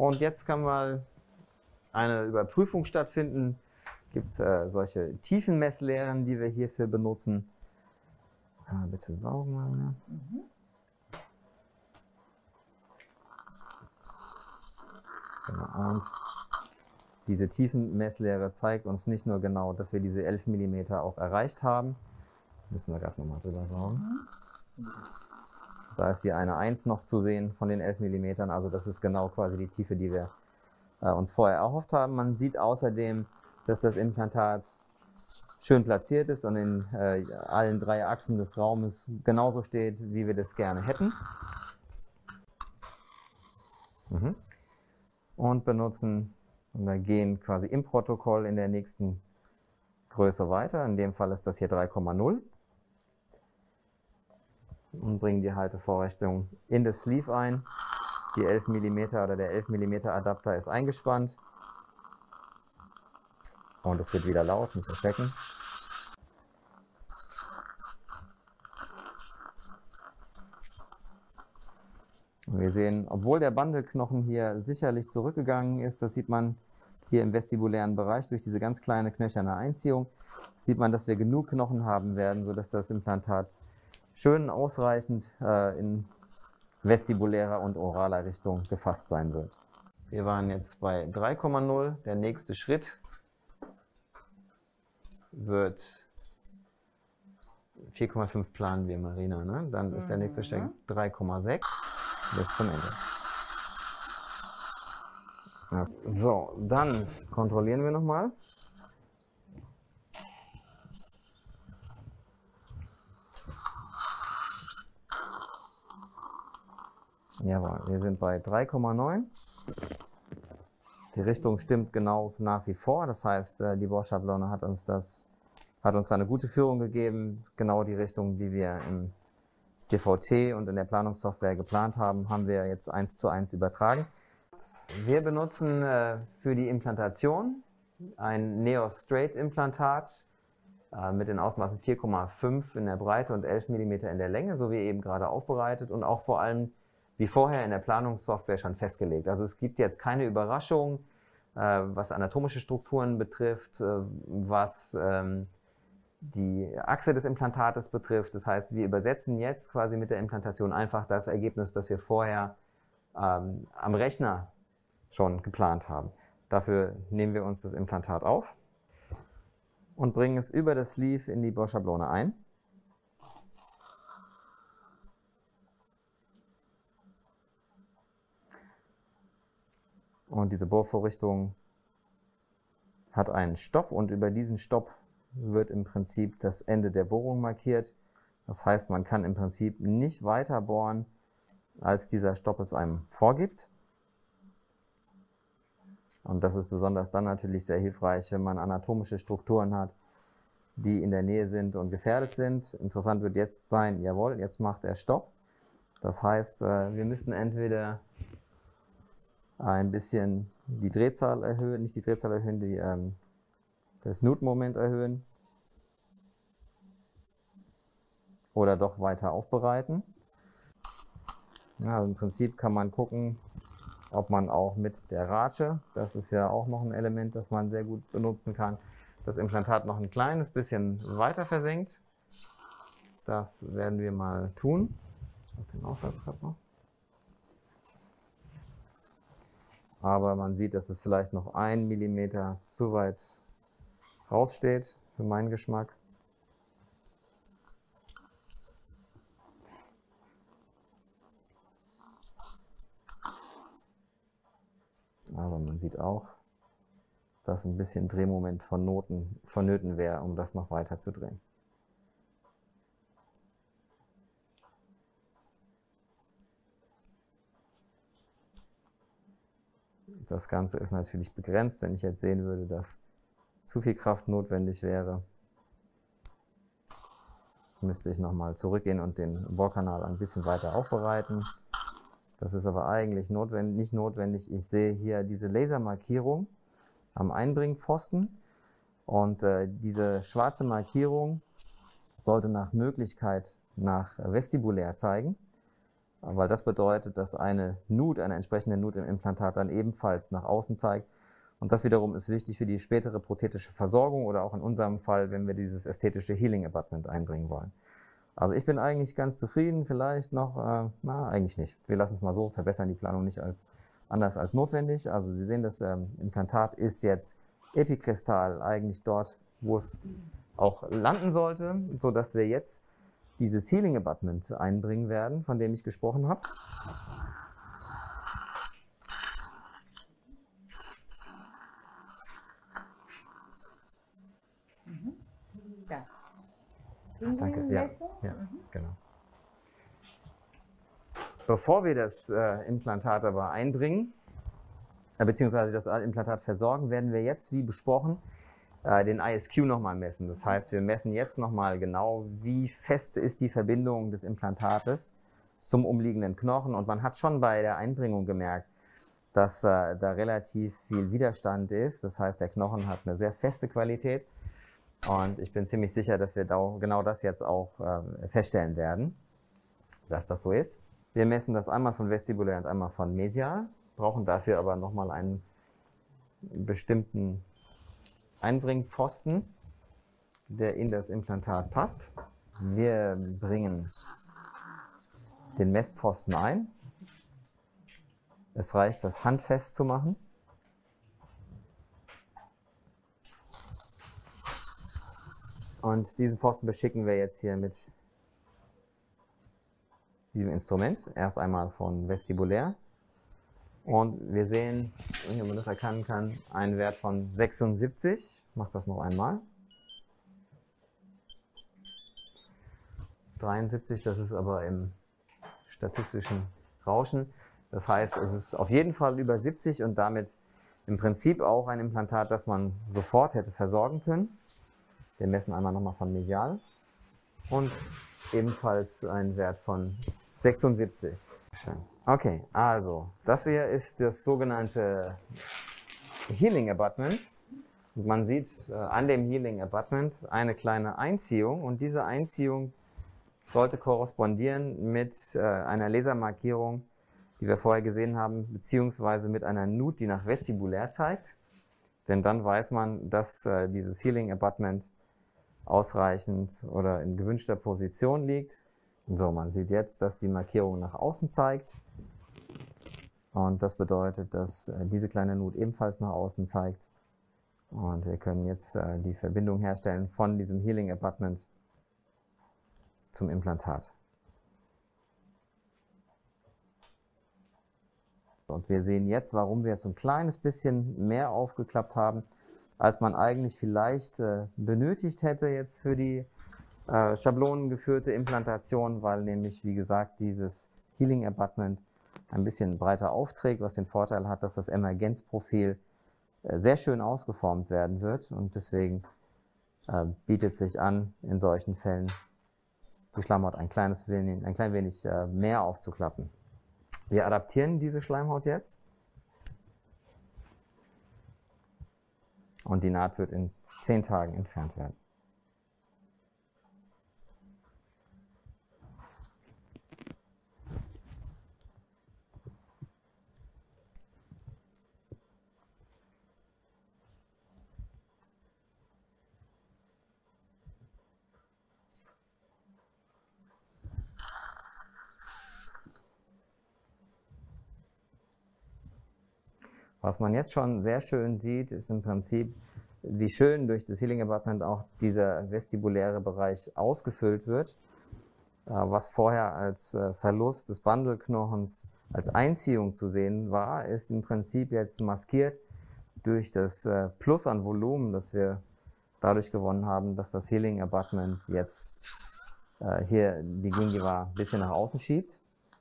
Und jetzt kann mal eine Überprüfung stattfinden. Es gibt äh, solche Tiefenmesslehren, die wir hierfür benutzen. Kann man bitte saugen mal, ne? Mhm. Genau. Und diese Tiefenmesslehre zeigt uns nicht nur genau, dass wir diese elf Millimeter auch erreicht haben. Müssen wir gerade nochmal drüber saugen. Da ist die eine eins noch zu sehen von den elf Millimetern. Also das ist genau quasi die Tiefe, die wir äh, uns vorher erhofft haben. Man sieht außerdem, dass das Implantat schön platziert ist und in äh, allen drei Achsen des Raumes genauso steht, wie wir das gerne hätten. Mhm. Und benutzen, und wir gehen quasi im Protokoll in der nächsten Größe weiter. In dem Fall ist das hier drei Komma null. Und bringen die Haltevorrichtung in das Sleeve ein. Die elf Millimeter oder der elf Millimeter Adapter ist eingespannt. Und es wird wieder laut, nicht erschrecken. Und wir sehen, obwohl der Bandelknochen hier sicherlich zurückgegangen ist, das sieht man hier im vestibulären Bereich durch diese ganz kleine knöcherne Einziehung, sieht man, dass wir genug Knochen haben werden, sodass das Implantat schön ausreichend äh, in vestibulärer und oraler Richtung gefasst sein wird. Wir waren jetzt bei drei Komma null. Der nächste Schritt wird vier Komma fünf planen wir, Marina. Ne? Dann ist der nächste Schritt drei Komma sechs bis zum Ende. Ja. So, dann kontrollieren wir nochmal. Jawohl, wir sind bei drei Komma neun. Die Richtung stimmt genau nach wie vor. Das heißt, die Bohrschablone hat uns das, hat uns eine gute Führung gegeben. Genau die Richtung, die wir im D V T und in der Planungssoftware geplant haben, haben wir jetzt eins zu eins übertragen. Wir benutzen äh, für die Implantation ein Neo Straight Implantat äh, mit den Ausmaßen vier Komma fünf in der Breite und elf Millimeter in der Länge, so wie eben gerade aufbereitet und auch vor allem wie vorher in der Planungssoftware schon festgelegt. Also es gibt jetzt keine Überraschung, äh, was anatomische Strukturen betrifft, äh, was ähm, die Achse des Implantates betrifft. Das heißt, wir übersetzen jetzt quasi mit der Implantation einfach das Ergebnis, das wir vorher ähm, am Rechner schon geplant haben. Dafür nehmen wir uns das Implantat auf und bringen es über das Sleeve in die Bohrschablone ein. Und diese Bohrvorrichtung hat einen Stopp und über diesen Stopp wird im Prinzip das Ende der Bohrung markiert. Das heißt, man kann im Prinzip nicht weiter bohren, als dieser Stopp es einem vorgibt. Und das ist besonders dann natürlich sehr hilfreich, wenn man anatomische Strukturen hat, die in der Nähe sind und gefährdet sind. Interessant wird jetzt sein, jawohl, jetzt macht er Stopp. Das heißt, wir müssten entweder ein bisschen die Drehzahl erhöhen, nicht die Drehzahl erhöhen, die, ähm, das Newton-Moment erhöhen oder doch weiter aufbereiten. Ja, also im Prinzip kann man gucken, ob man auch mit der Ratsche, das ist ja auch noch ein Element, das man sehr gut benutzen kann, das Implantat noch ein kleines bisschen weiter versenkt. Das werden wir mal tun. Auf den Aufsatz gerade noch. Aber man sieht, dass es vielleicht noch ein Millimeter zu weit raussteht, für meinen Geschmack. Aber man sieht auch, dass ein bisschen Drehmoment von Noten vonnöten wäre, um das noch weiter zu drehen. Das Ganze ist natürlich begrenzt. Wenn ich jetzt sehen würde, dass zu viel Kraft notwendig wäre, müsste ich nochmal zurückgehen und den Bohrkanal ein bisschen weiter aufbereiten. Das ist aber eigentlich notwendig, nicht notwendig. Ich sehe hier diese Lasermarkierung am Einbringpfosten und äh, diese schwarze Markierung sollte nach Möglichkeit nach vestibulär zeigen. weil das bedeutet, dass eine Nut, eine entsprechende Nut im Implantat dann ebenfalls nach außen zeigt. Und das wiederum ist wichtig für die spätere prothetische Versorgung oder auch in unserem Fall, wenn wir dieses ästhetische Healing Abutment einbringen wollen. Also ich bin eigentlich ganz zufrieden, vielleicht noch, äh, na eigentlich nicht. Wir lassen es mal so, verbessern die Planung nicht als anders als notwendig. Also Sie sehen, das ähm, Implantat ist jetzt epikristall eigentlich dort, wo es auch landen sollte, sodass wir jetzt dieses Healing Abutment einbringen werden, von dem ich gesprochen habe. Ja. Danke. Ja, ja, genau. Bevor wir das äh, Implantat aber einbringen, äh, beziehungsweise das Implantat versorgen, werden wir jetzt, wie besprochen, äh, den I S Q nochmal messen. Das heißt, wir messen jetzt nochmal genau, wie fest ist die Verbindung des Implantates zum umliegenden Knochen. Und man hat schon bei der Einbringung gemerkt, dass äh, da relativ viel Widerstand ist. Das heißt, der Knochen hat eine sehr feste Qualität. Und ich bin ziemlich sicher, dass wir da genau das jetzt auch äh, feststellen werden, dass das so ist. Wir messen das einmal von vestibulär und einmal von mesial, brauchen dafür aber nochmal einen bestimmten Einbringpfosten, der in das Implantat passt. Wir bringen den Messpfosten ein. Es reicht, das handfest zu machen. Und diesen Pfosten beschicken wir jetzt hier mit diesem Instrument. Erst einmal von vestibulär. Und wir sehen, wenn man das erkennen kann, einen Wert von sechsundsiebzig. Ich mache das noch einmal. dreiundsiebzig, das ist aber im statistischen Rauschen. Das heißt, es ist auf jeden Fall über siebzig und damit im Prinzip auch ein Implantat, das man sofort hätte versorgen können. Wir messen einmal nochmal von mesial und ebenfalls einen Wert von sechsundsiebzig. Schön. Okay, also das hier ist das sogenannte Healing Abutment. Und man sieht äh, an dem Healing Abutment eine kleine Einziehung und diese Einziehung sollte korrespondieren mit äh, einer Lasermarkierung, die wir vorher gesehen haben, beziehungsweise mit einer Nut, die nach vestibulär zeigt. Denn dann weiß man, dass äh, dieses Healing Abutment ausreichend oder in gewünschter Position liegt. So, man sieht jetzt, dass die Markierung nach außen zeigt. Und das bedeutet, dass äh, diese kleine Nut ebenfalls nach außen zeigt. Und wir können jetzt äh, die Verbindung herstellen von diesem Healing Abutment zum Implantat. Und wir sehen jetzt, warum wir es so ein kleines bisschen mehr aufgeklappt haben, als man eigentlich vielleicht äh, benötigt hätte jetzt für die äh, schablonengeführte Implantation, weil nämlich, wie gesagt, dieses Healing Abutment ein bisschen breiter aufträgt, was den Vorteil hat, dass das Emergenzprofil äh, sehr schön ausgeformt werden wird und deswegen äh, bietet sich an, in solchen Fällen die Schleimhaut ein kleines wenig, ein klein wenig äh, mehr aufzuklappen. Wir adaptieren diese Schleimhaut jetzt und die Naht wird in zehn Tagen entfernt werden. Was man jetzt schon sehr schön sieht, ist im Prinzip, wie schön durch das Healing Abutment auch dieser vestibuläre Bereich ausgefüllt wird, was vorher als Verlust des Bandelknochens als Einziehung zu sehen war, ist im Prinzip jetzt maskiert durch das Plus an Volumen, das wir dadurch gewonnen haben, dass das Healing Abutment jetzt hier die Gingiva ein bisschen nach außen schiebt.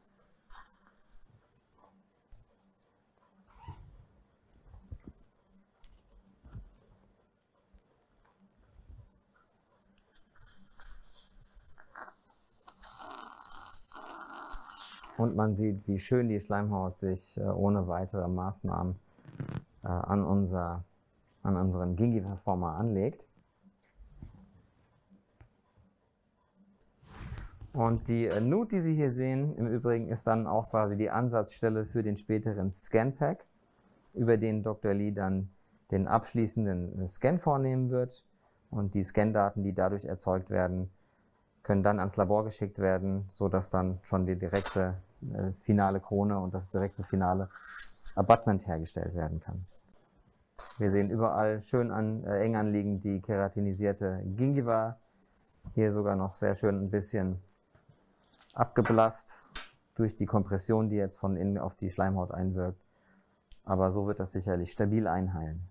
Und man sieht, wie schön die Schleimhaut sich äh, ohne weitere Maßnahmen äh, an, unser, an unseren Gingiva-Former anlegt. Und die äh, Nut, die Sie hier sehen, im Übrigen ist dann auch quasi die Ansatzstelle für den späteren Scan-Pack, über den Doktor Lee dann den abschließenden Scan vornehmen wird. Und die Scan-Daten, die dadurch erzeugt werden, können dann ans Labor geschickt werden, sodass dann schon die direkte äh, finale Krone und das direkte finale Abutment hergestellt werden kann. Wir sehen überall schön an, äh, eng anliegend die keratinisierte Gingiva. Hier sogar noch sehr schön ein bisschen abgeblasst durch die Kompression, die jetzt von innen auf die Schleimhaut einwirkt. Aber so wird das sicherlich stabil einheilen.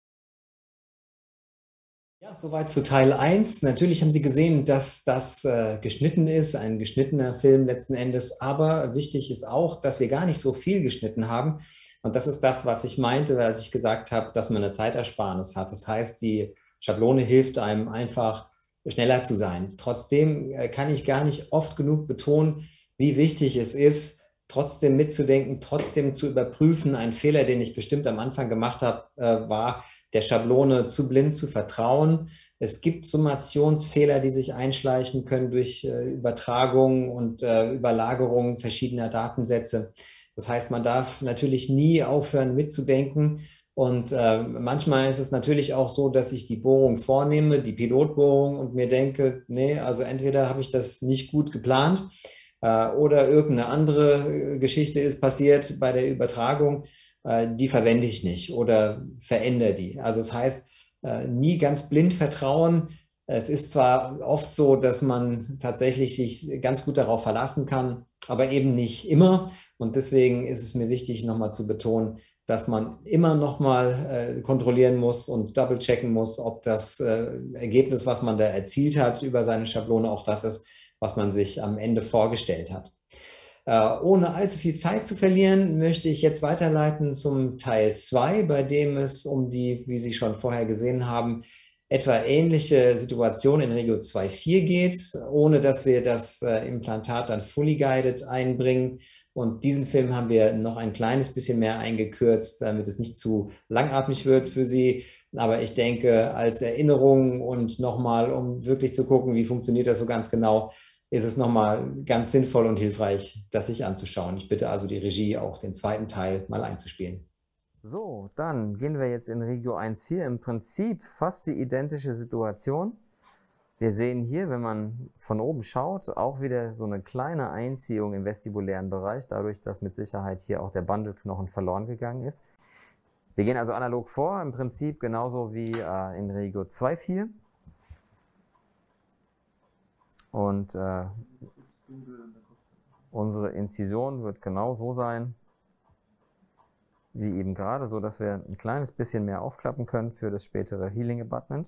Ja, soweit zu Teil eins. Natürlich haben Sie gesehen, dass das äh, geschnitten ist, ein geschnittener Film letzten Endes. Aber wichtig ist auch, dass wir gar nicht so viel geschnitten haben. Und das ist das, was ich meinte, als ich gesagt habe, dass man eine Zeitersparnis hat. Das heißt, die Schablone hilft einem einfach, schneller zu sein. Trotzdem äh, kann ich gar nicht oft genug betonen, wie wichtig es ist, trotzdem mitzudenken, trotzdem zu überprüfen. Ein Fehler, den ich bestimmt am Anfang gemacht habe, äh, war, der Schablone zu blind zu vertrauen. Es gibt Summationsfehler, die sich einschleichen können durch äh, Übertragung und äh, Überlagerung verschiedener Datensätze. Das heißt, man darf natürlich nie aufhören mitzudenken. Und äh, manchmal ist es natürlich auch so, dass ich die Bohrung vornehme, die Pilotbohrung, und mir denke, nee, also entweder habe ich das nicht gut geplant äh, oder irgendeine andere Geschichte ist passiert bei der Übertragung, äh, die verwende ich nicht oder verändere die. Also das heißt, äh, nie ganz blind vertrauen. Es ist zwar oft so, dass man tatsächlich sich ganz gut darauf verlassen kann, aber eben nicht immer. Und deswegen ist es mir wichtig, nochmal zu betonen, dass man immer noch mal äh, kontrollieren muss und double checken muss, ob das äh, Ergebnis, was man da erzielt hat über seine Schablone, auch das ist, was man sich am Ende vorgestellt hat. Äh, ohne allzu viel Zeit zu verlieren, möchte ich jetzt weiterleiten zum Teil zwei, bei dem es um die, wie Sie schon vorher gesehen haben, etwa ähnliche Situation in Regio zwei Punkt vier geht, ohne dass wir das äh, Implantat dann fully guided einbringen. Und diesen Film haben wir noch ein kleines bisschen mehr eingekürzt, damit es nicht zu langatmig wird für Sie. Aber ich denke, als Erinnerung und nochmal, um wirklich zu gucken, wie funktioniert das so ganz genau, ist es nochmal ganz sinnvoll und hilfreich, das sich anzuschauen. Ich bitte also die Regie, auch den zweiten Teil mal einzuspielen. So, dann gehen wir jetzt in Regio eins Punkt vier. Im Prinzip fast die identische Situation. Wir sehen hier, wenn man von oben schaut, auch wieder so eine kleine Einziehung im vestibulären Bereich, dadurch, dass mit Sicherheit hier auch der Bandelknochen verloren gegangen ist. Wir gehen also analog vor, im Prinzip genauso wie äh, in Regio zwei Punkt vier. Und äh, unsere Inzision wird genau so sein, wie eben gerade, so dass wir ein kleines bisschen mehr aufklappen können für das spätere Healing Abutment.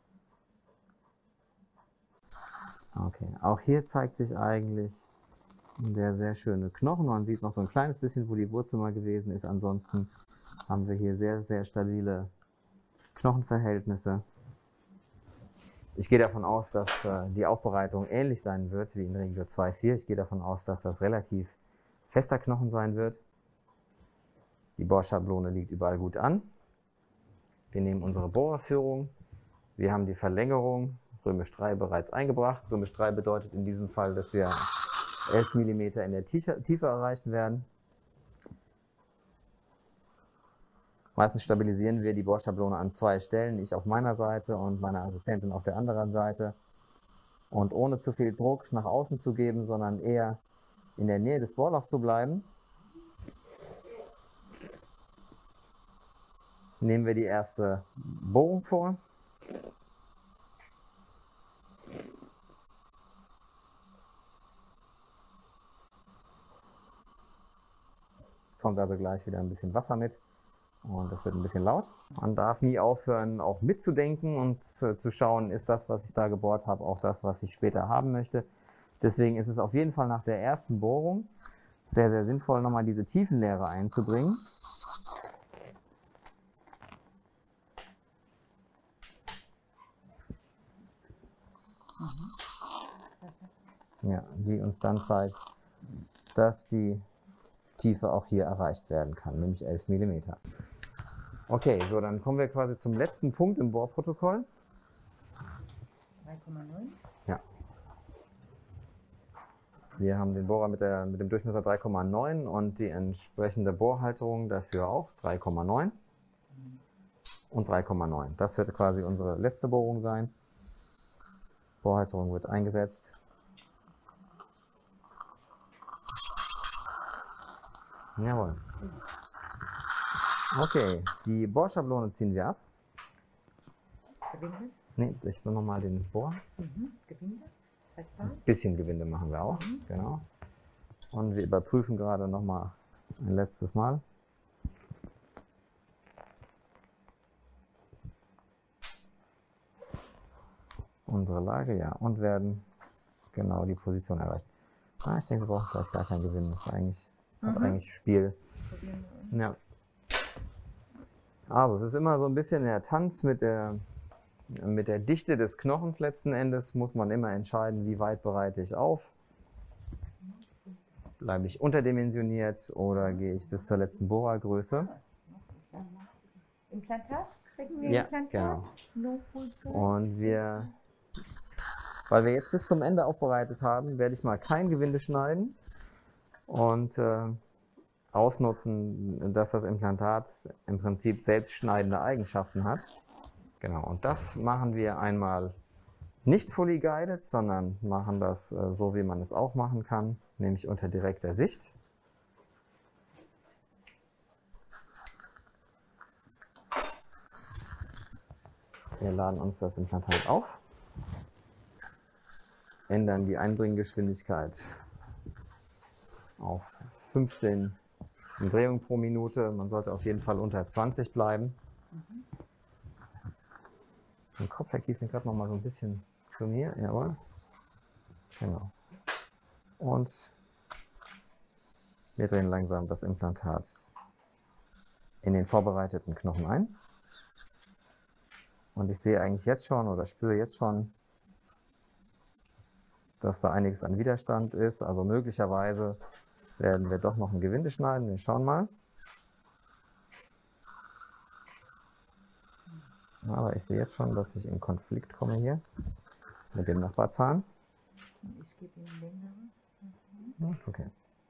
Okay, auch hier zeigt sich eigentlich der sehr schöne Knochen. Man sieht noch so ein kleines bisschen, wo die Wurzel mal gewesen ist. Ansonsten haben wir hier sehr, sehr stabile Knochenverhältnisse. Ich gehe davon aus, dass äh, die Aufbereitung ähnlich sein wird wie in Regio zwei Punkt vier. Ich gehe davon aus, dass das relativ fester Knochen sein wird. Die Bohrschablone liegt überall gut an. Wir nehmen unsere Bohrerführung. Wir haben die Verlängerung Römisch drei bereits eingebracht. Römisch drei bedeutet in diesem Fall, dass wir elf Millimeter in der Tiefe erreichen werden. Meistens stabilisieren wir die Bohrschablone an zwei Stellen, ich auf meiner Seite und meine Assistentin auf der anderen Seite. Und ohne zu viel Druck nach außen zu geben, sondern eher in der Nähe des Bohrlochs zu bleiben, nehmen wir die erste Bohrung vor. Kommt also gleich wieder ein bisschen Wasser mit und das wird ein bisschen laut. Man darf nie aufhören, auch mitzudenken und zu schauen, ist das, was ich da gebohrt habe, auch das, was ich später haben möchte. Deswegen ist es auf jeden Fall nach der ersten Bohrung sehr, sehr sinnvoll, nochmal diese Tiefenlehre einzubringen. Ja, die uns dann zeigt, dass die Tiefe auch hier erreicht werden kann, nämlich elf Millimeter. Okay, so dann kommen wir quasi zum letzten Punkt im Bohrprotokoll. drei Komma null. Ja. Wir haben den Bohrer mit, der, mit dem Durchmesser drei Komma neun und die entsprechende Bohrhalterung dafür auch drei Komma neun und drei Komma neun. Das wird quasi unsere letzte Bohrung sein. Bohrhalterung wird eingesetzt. Jawohl. Okay, die Bohrschablone ziehen wir ab. Gewinde? Ne, ich will nochmal den Bohr. Mhm. Gewinde? Ein bisschen Gewinde machen wir auch, mhm. Genau. Und wir überprüfen gerade nochmal ein letztes Mal. Unsere Lage, ja, und werden genau die Position erreichen. Ah, ich denke, wir brauchen gleich gar kein Gewinde. Das ist eigentlich, mhm. hat eigentlich Spiel. Ja. Also, es ist immer so ein bisschen der Tanz mit der, mit der Dichte des Knochens letzten Endes. Muss man immer entscheiden, wie weit bereite ich auf. Bleibe ich unterdimensioniert oder gehe ich bis zur letzten Bohrergröße? Implantat? Kriegen wir ja, Implantat? Genau. Und wir, weil wir jetzt bis zum Ende aufbereitet haben, werde ich mal kein Gewinde schneiden und äh, ausnutzen, dass das Implantat im Prinzip selbstschneidende Eigenschaften hat. Genau, und das machen wir einmal nicht fully guided, sondern machen das äh, so, wie man es auch machen kann, nämlich unter direkter Sicht. Wir laden uns das Implantat auf, ändern die Einbringgeschwindigkeit auf fünfzehn Umdrehungen pro Minute. Man sollte auf jeden Fall unter zwanzig bleiben. Mhm. Den Kopf vergießen gerade noch mal so ein bisschen zu mir, jawohl. Genau. Und wir drehen langsam das Implantat in den vorbereiteten Knochen ein. Und ich sehe eigentlich jetzt schon oder spüre jetzt schon, dass da einiges an Widerstand ist. Also möglicherweise werden wir doch noch ein Gewinde schneiden. Wir schauen mal. Aber ich sehe jetzt schon, dass ich in Konflikt komme hier mit dem Nachbarzahn. Ich gebe Ihnen längere. Okay.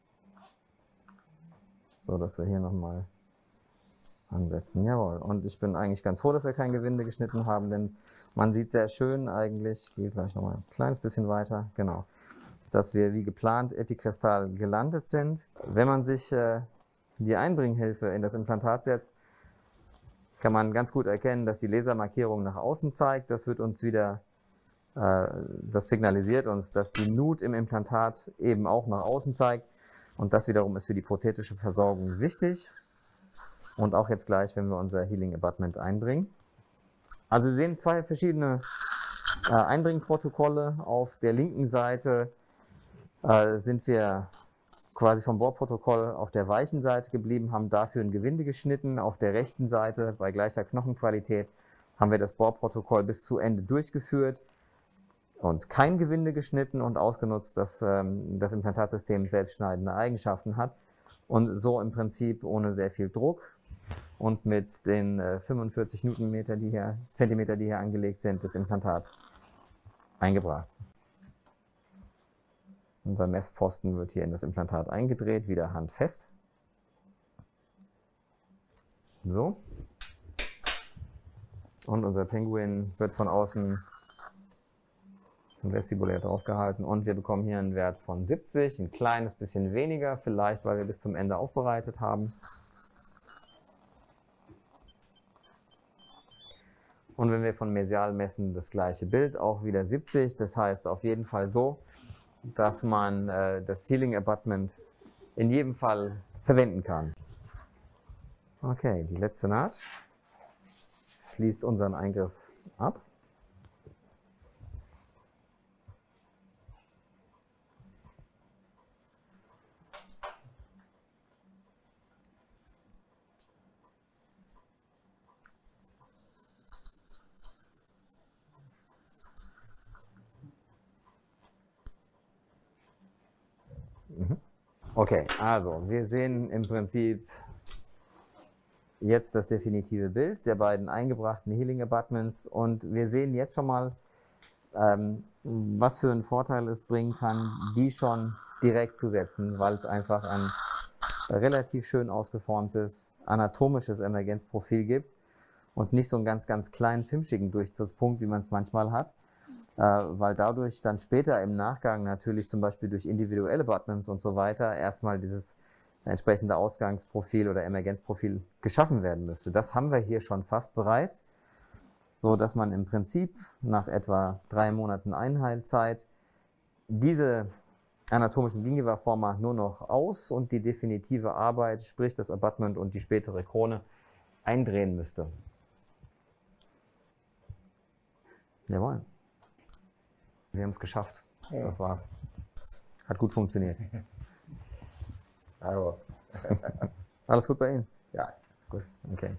So, dass wir hier nochmal ansetzen. Jawohl. Und ich bin eigentlich ganz froh, dass wir kein Gewinde geschnitten haben, denn man sieht sehr schön eigentlich, ich gehe vielleicht nochmal ein kleines bisschen weiter, genau, dass wir wie geplant epikristall gelandet sind. Wenn man sich äh, die Einbringhilfe in das Implantat setzt, kann man ganz gut erkennen, dass die Lasermarkierung nach außen zeigt. Das wird uns wieder, äh, das signalisiert uns, dass die Nut im Implantat eben auch nach außen zeigt. Und das wiederum ist für die prothetische Versorgung wichtig. Und auch jetzt gleich, wenn wir unser Healing Abutment einbringen. Also Sie sehen zwei verschiedene äh, Einbringprotokolle. Auf der linken Seite äh, sind wir quasi vom Bohrprotokoll auf der weichen Seite geblieben, haben dafür ein Gewinde geschnitten. Auf der rechten Seite, bei gleicher Knochenqualität, haben wir das Bohrprotokoll bis zu Ende durchgeführt und kein Gewinde geschnitten und ausgenutzt, dass ähm, das Implantatsystem selbstschneidende Eigenschaften hat und so im Prinzip ohne sehr viel Druck und mit den äh, fünfundvierzig Newtonmeter, die hier, Zentimeter, die hier angelegt sind, das Implantat eingebracht. Unser Messpfosten wird hier in das Implantat eingedreht, wieder handfest. So. Und unser Penguin wird von außen vestibulär draufgehalten und wir bekommen hier einen Wert von siebzig, ein kleines bisschen weniger, vielleicht weil wir bis zum Ende aufbereitet haben. Und wenn wir von mesial messen, das gleiche Bild, auch wieder siebzig, das heißt auf jeden Fall so, dass man äh, das Healing Abutment in jedem Fall verwenden kann. Okay, die letzte Naht schließt unseren Eingriff ab. Okay, also wir sehen im Prinzip jetzt das definitive Bild der beiden eingebrachten Healing Abutments und wir sehen jetzt schon mal, ähm, was für einen Vorteil es bringen kann, die schon direkt zu setzen, weil es einfach ein relativ schön ausgeformtes anatomisches Emergenzprofil gibt und nicht so einen ganz, ganz kleinen, filmschigen Durchtrittspunkt, wie man es manchmal hat, äh, weil dadurch dann später im Nachgang natürlich zum Beispiel durch individuelle Abutments und so weiter erstmal dieses entsprechende Ausgangsprofil oder Emergenzprofil geschaffen werden müsste. Das haben wir hier schon fast bereits, so dass man im Prinzip nach etwa drei Monaten Einheilzeit diese anatomischen Gingiva-Forma nur noch aus und die definitive Arbeit, sprich das Abutment und die spätere Krone, eindrehen müsste. Jawohl. Wir haben es geschafft. Ja. Das war's. Hat gut funktioniert. Hallo. Alles gut bei Ihnen? Ja. Gut, okay.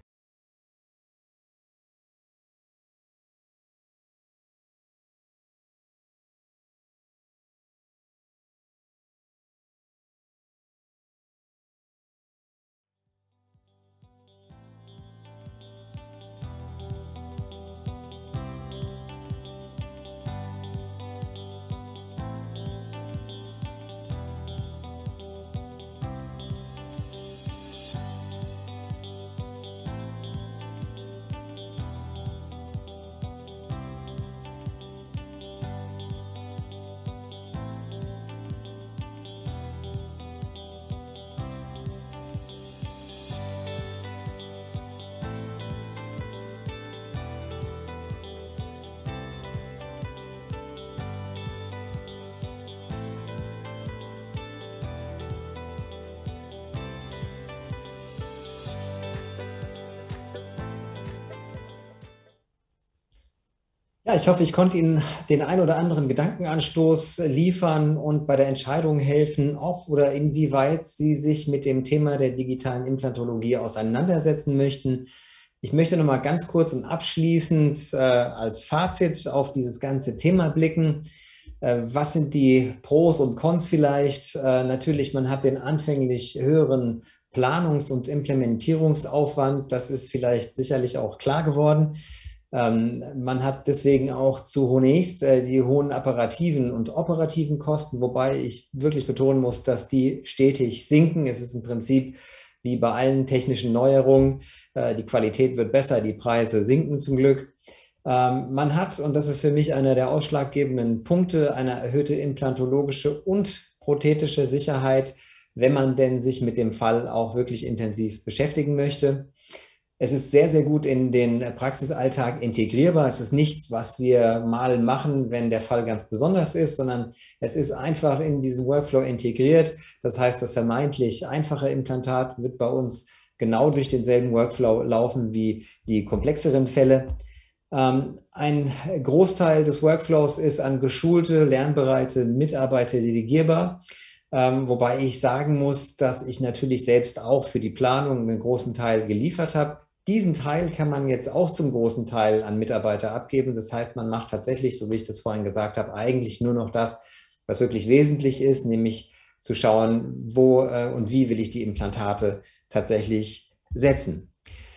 Ja, ich hoffe, ich konnte Ihnen den ein oder anderen Gedankenanstoß liefern und bei der Entscheidung helfen, ob oder inwieweit Sie sich mit dem Thema der digitalen Implantologie auseinandersetzen möchten. Ich möchte noch mal ganz kurz und abschließend äh, als Fazit auf dieses ganze Thema blicken. Äh, was sind die Pros und Cons vielleicht? Äh, natürlich, man hat den anfänglich höheren Planungs- und Implementierungsaufwand. Das ist vielleicht sicherlich auch klar geworden. Ähm, man hat deswegen auch zunächst äh, die hohen apparativen und operativen Kosten, wobei ich wirklich betonen muss, dass die stetig sinken. Es ist im Prinzip wie bei allen technischen Neuerungen, äh, die Qualität wird besser, die Preise sinken zum Glück. Ähm, man hat, und das ist für mich einer der ausschlaggebenden Punkte, eine erhöhte implantologische und prothetische Sicherheit, wenn man denn sich mit dem Fall auch wirklich intensiv beschäftigen möchte. Es ist sehr, sehr gut in den Praxisalltag integrierbar. Es ist nichts, was wir mal machen, wenn der Fall ganz besonders ist, sondern es ist einfach in diesen Workflow integriert. Das heißt, das vermeintlich einfache Implantat wird bei uns genau durch denselben Workflow laufen wie die komplexeren Fälle. Ähm, ein Großteil des Workflows ist an geschulte, lernbereite Mitarbeiter delegierbar. Ähm, wobei ich sagen muss, dass ich natürlich selbst auch für die Planung einen großen Teil geliefert habe. Diesen Teil kann man jetzt auch zum großen Teil an Mitarbeiter abgeben. Das heißt, man macht tatsächlich, so wie ich das vorhin gesagt habe, eigentlich nur noch das, was wirklich wesentlich ist, nämlich zu schauen, wo äh, und wie will ich die Implantate tatsächlich setzen.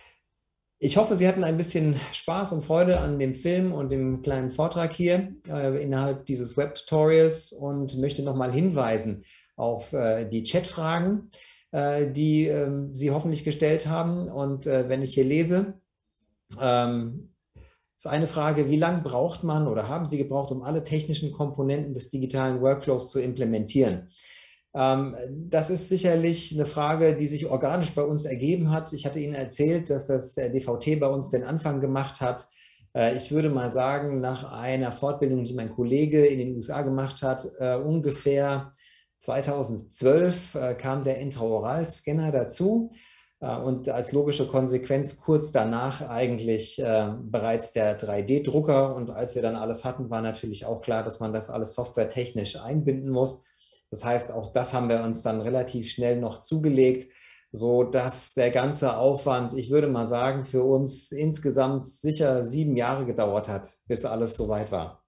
Ich hoffe, Sie hatten ein bisschen Spaß und Freude an dem Film und dem kleinen Vortrag hier äh, innerhalb dieses Web-Tutorials und möchte nochmal hinweisen auf äh, die Chatfragen, äh, die äh, Sie hoffentlich gestellt haben. Und äh, wenn ich hier lese, ähm, ist eine Frage, wie lange braucht man oder haben Sie gebraucht, um alle technischen Komponenten des digitalen Workflows zu implementieren? Ähm, das ist sicherlich eine Frage, die sich organisch bei uns ergeben hat. Ich hatte Ihnen erzählt, dass das D V T bei uns den Anfang gemacht hat. Äh, ich würde mal sagen, nach einer Fortbildung, die mein Kollege in den U S A gemacht hat, äh, ungefähr zweitausendzwölf äh, kam der Intraoral-Scanner dazu. Und als logische Konsequenz kurz danach eigentlich äh, bereits der drei D Drucker. Und als wir dann alles hatten, war natürlich auch klar, dass man das alles softwaretechnisch einbinden muss. Das heißt, auch das haben wir uns dann relativ schnell noch zugelegt, sodass der ganze Aufwand, ich würde mal sagen, für uns insgesamt sicher sieben Jahre gedauert hat, bis alles soweit war.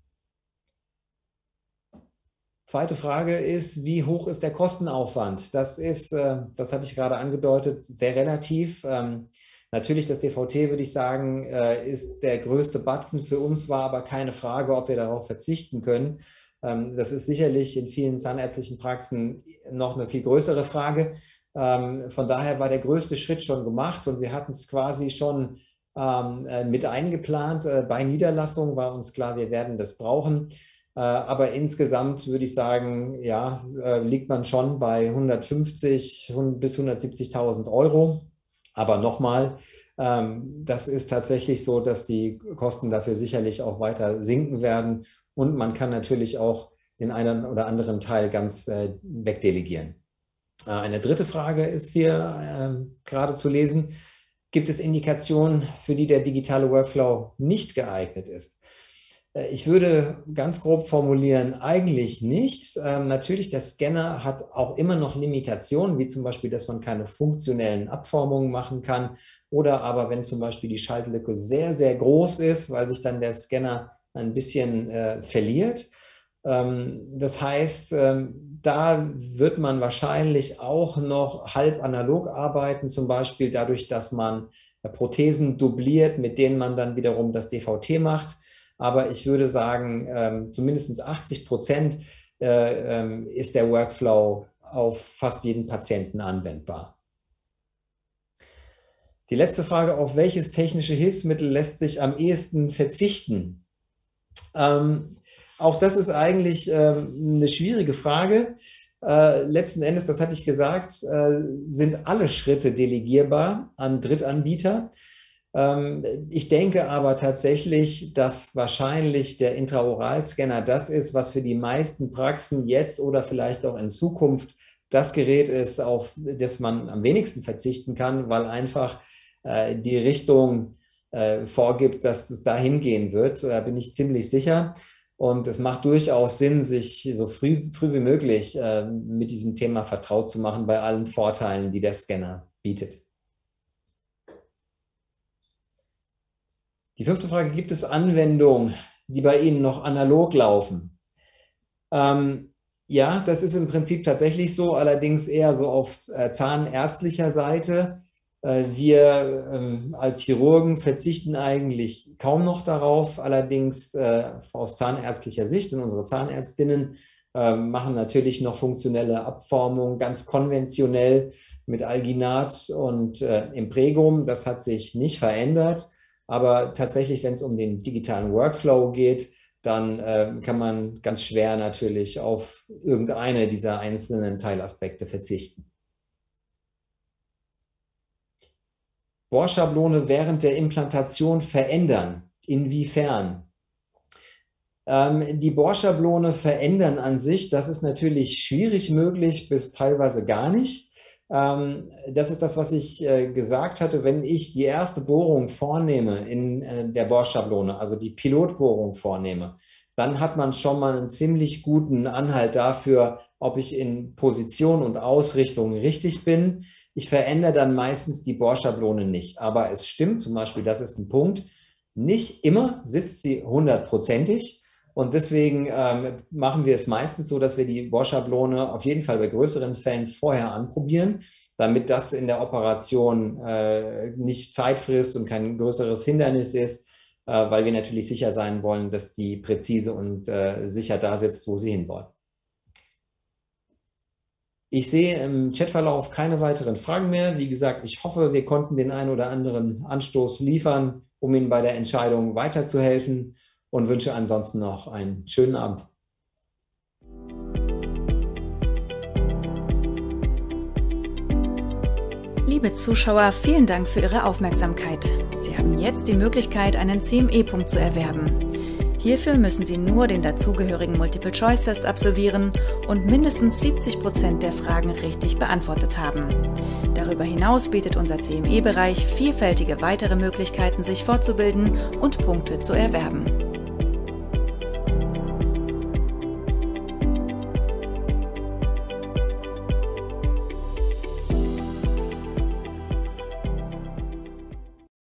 Zweite Frage ist, wie hoch ist der Kostenaufwand? Das ist, das hatte ich gerade angedeutet, sehr relativ. Natürlich, das D V T, würde ich sagen, ist der größte Batzen. Für uns war aber keine Frage, ob wir darauf verzichten können. Das ist sicherlich in vielen zahnärztlichen Praxen noch eine viel größere Frage. Von daher war der größte Schritt schon gemacht und wir hatten es quasi schon mit eingeplant. Bei Niederlassung war uns klar, wir werden das brauchen. Aber insgesamt würde ich sagen, ja, liegt man schon bei hundertfünfzig bis hundertsiebzigtausend Euro. Aber nochmal, das ist tatsächlich so, dass die Kosten dafür sicherlich auch weiter sinken werden. Und man kann natürlich auch den einen oder anderen Teil ganz wegdelegieren. Eine dritte Frage ist hier gerade zu lesen. Gibt es Indikationen, für die der digitale Workflow nicht geeignet ist? Ich würde ganz grob formulieren, eigentlich nicht. Ähm, natürlich, der Scanner hat auch immer noch Limitationen, wie zum Beispiel, dass man keine funktionellen Abformungen machen kann oder aber, wenn zum Beispiel die Schaltlücke sehr, sehr groß ist, weil sich dann der Scanner ein bisschen äh, verliert. Ähm, das heißt, ähm, da wird man wahrscheinlich auch noch halb analog arbeiten, zum Beispiel dadurch, dass man äh, Prothesen dubliert, mit denen man dann wiederum das D V T macht. Aber ich würde sagen, ähm, zumindest achtzig Prozent äh, ähm, ist der Workflow auf fast jeden Patienten anwendbar. Die letzte Frage, auf welches technische Hilfsmittel lässt sich am ehesten verzichten? Ähm, auch das ist eigentlich ähm, eine schwierige Frage. Äh, letzten Endes, das hatte ich gesagt, äh, sind alle Schritte delegierbar an Drittanbieter. Ich denke aber tatsächlich, dass wahrscheinlich der Intraoralscanner das ist, was für die meisten Praxen jetzt oder vielleicht auch in Zukunft das Gerät ist, auf das man am wenigsten verzichten kann, weil einfach äh, die Richtung äh, vorgibt, dass es dahin gehen wird. Da bin ich ziemlich sicher. Und es macht durchaus Sinn, sich so früh, früh wie möglich äh, mit diesem Thema vertraut zu machen, bei allen Vorteilen, die der Scanner bietet. Die fünfte Frage, gibt es Anwendungen, die bei Ihnen noch analog laufen? Ähm, ja, das ist im Prinzip tatsächlich so, allerdings eher so auf äh, zahnärztlicher Seite. Äh, wir ähm, als Chirurgen verzichten eigentlich kaum noch darauf, allerdings äh, aus zahnärztlicher Sicht und unsere Zahnärztinnen äh, machen natürlich noch funktionelle Abformung, ganz konventionell mit Alginat und äh, Impregum. Das hat sich nicht verändert. Aber tatsächlich, wenn es um den digitalen Workflow geht, dann äh, kann man ganz schwer natürlich auf irgendeine dieser einzelnen Teilaspekte verzichten. Bohrschablone während der Implantation verändern. Inwiefern? Ähm, die Bohrschablone verändern an sich, das ist natürlich schwierig möglich bis teilweise gar nicht. Das ist das, was ich gesagt hatte, wenn ich die erste Bohrung vornehme in der Bohrschablone, also die Pilotbohrung vornehme, dann hat man schon mal einen ziemlich guten Anhalt dafür, ob ich in Position und Ausrichtung richtig bin. Ich verändere dann meistens die Bohrschablone nicht, aber es stimmt zum Beispiel, das ist ein Punkt, nicht immer sitzt sie hundertprozentig. Und deswegen ähm, machen wir es meistens so, dass wir die Bohrschablone auf jeden Fall bei größeren Fällen vorher anprobieren, damit das in der Operation äh, nicht Zeit frisst und kein größeres Hindernis ist, äh, weil wir natürlich sicher sein wollen, dass die präzise und äh, sicher da sitzt, wo sie hin soll. Ich sehe im Chatverlauf keine weiteren Fragen mehr. Wie gesagt, ich hoffe, wir konnten den einen oder anderen Anstoß liefern, um Ihnen bei der Entscheidung weiterzuhelfen. Und wünsche ansonsten noch einen schönen Abend. Liebe Zuschauer, vielen Dank für Ihre Aufmerksamkeit. Sie haben jetzt die Möglichkeit, einen C M E-Punkt zu erwerben. Hierfür müssen Sie nur den dazugehörigen Multiple-Choice-Test absolvieren und mindestens siebzig Prozent der Fragen richtig beantwortet haben. Darüber hinaus bietet unser C M E-Bereich vielfältige weitere Möglichkeiten, sich fortzubilden und Punkte zu erwerben.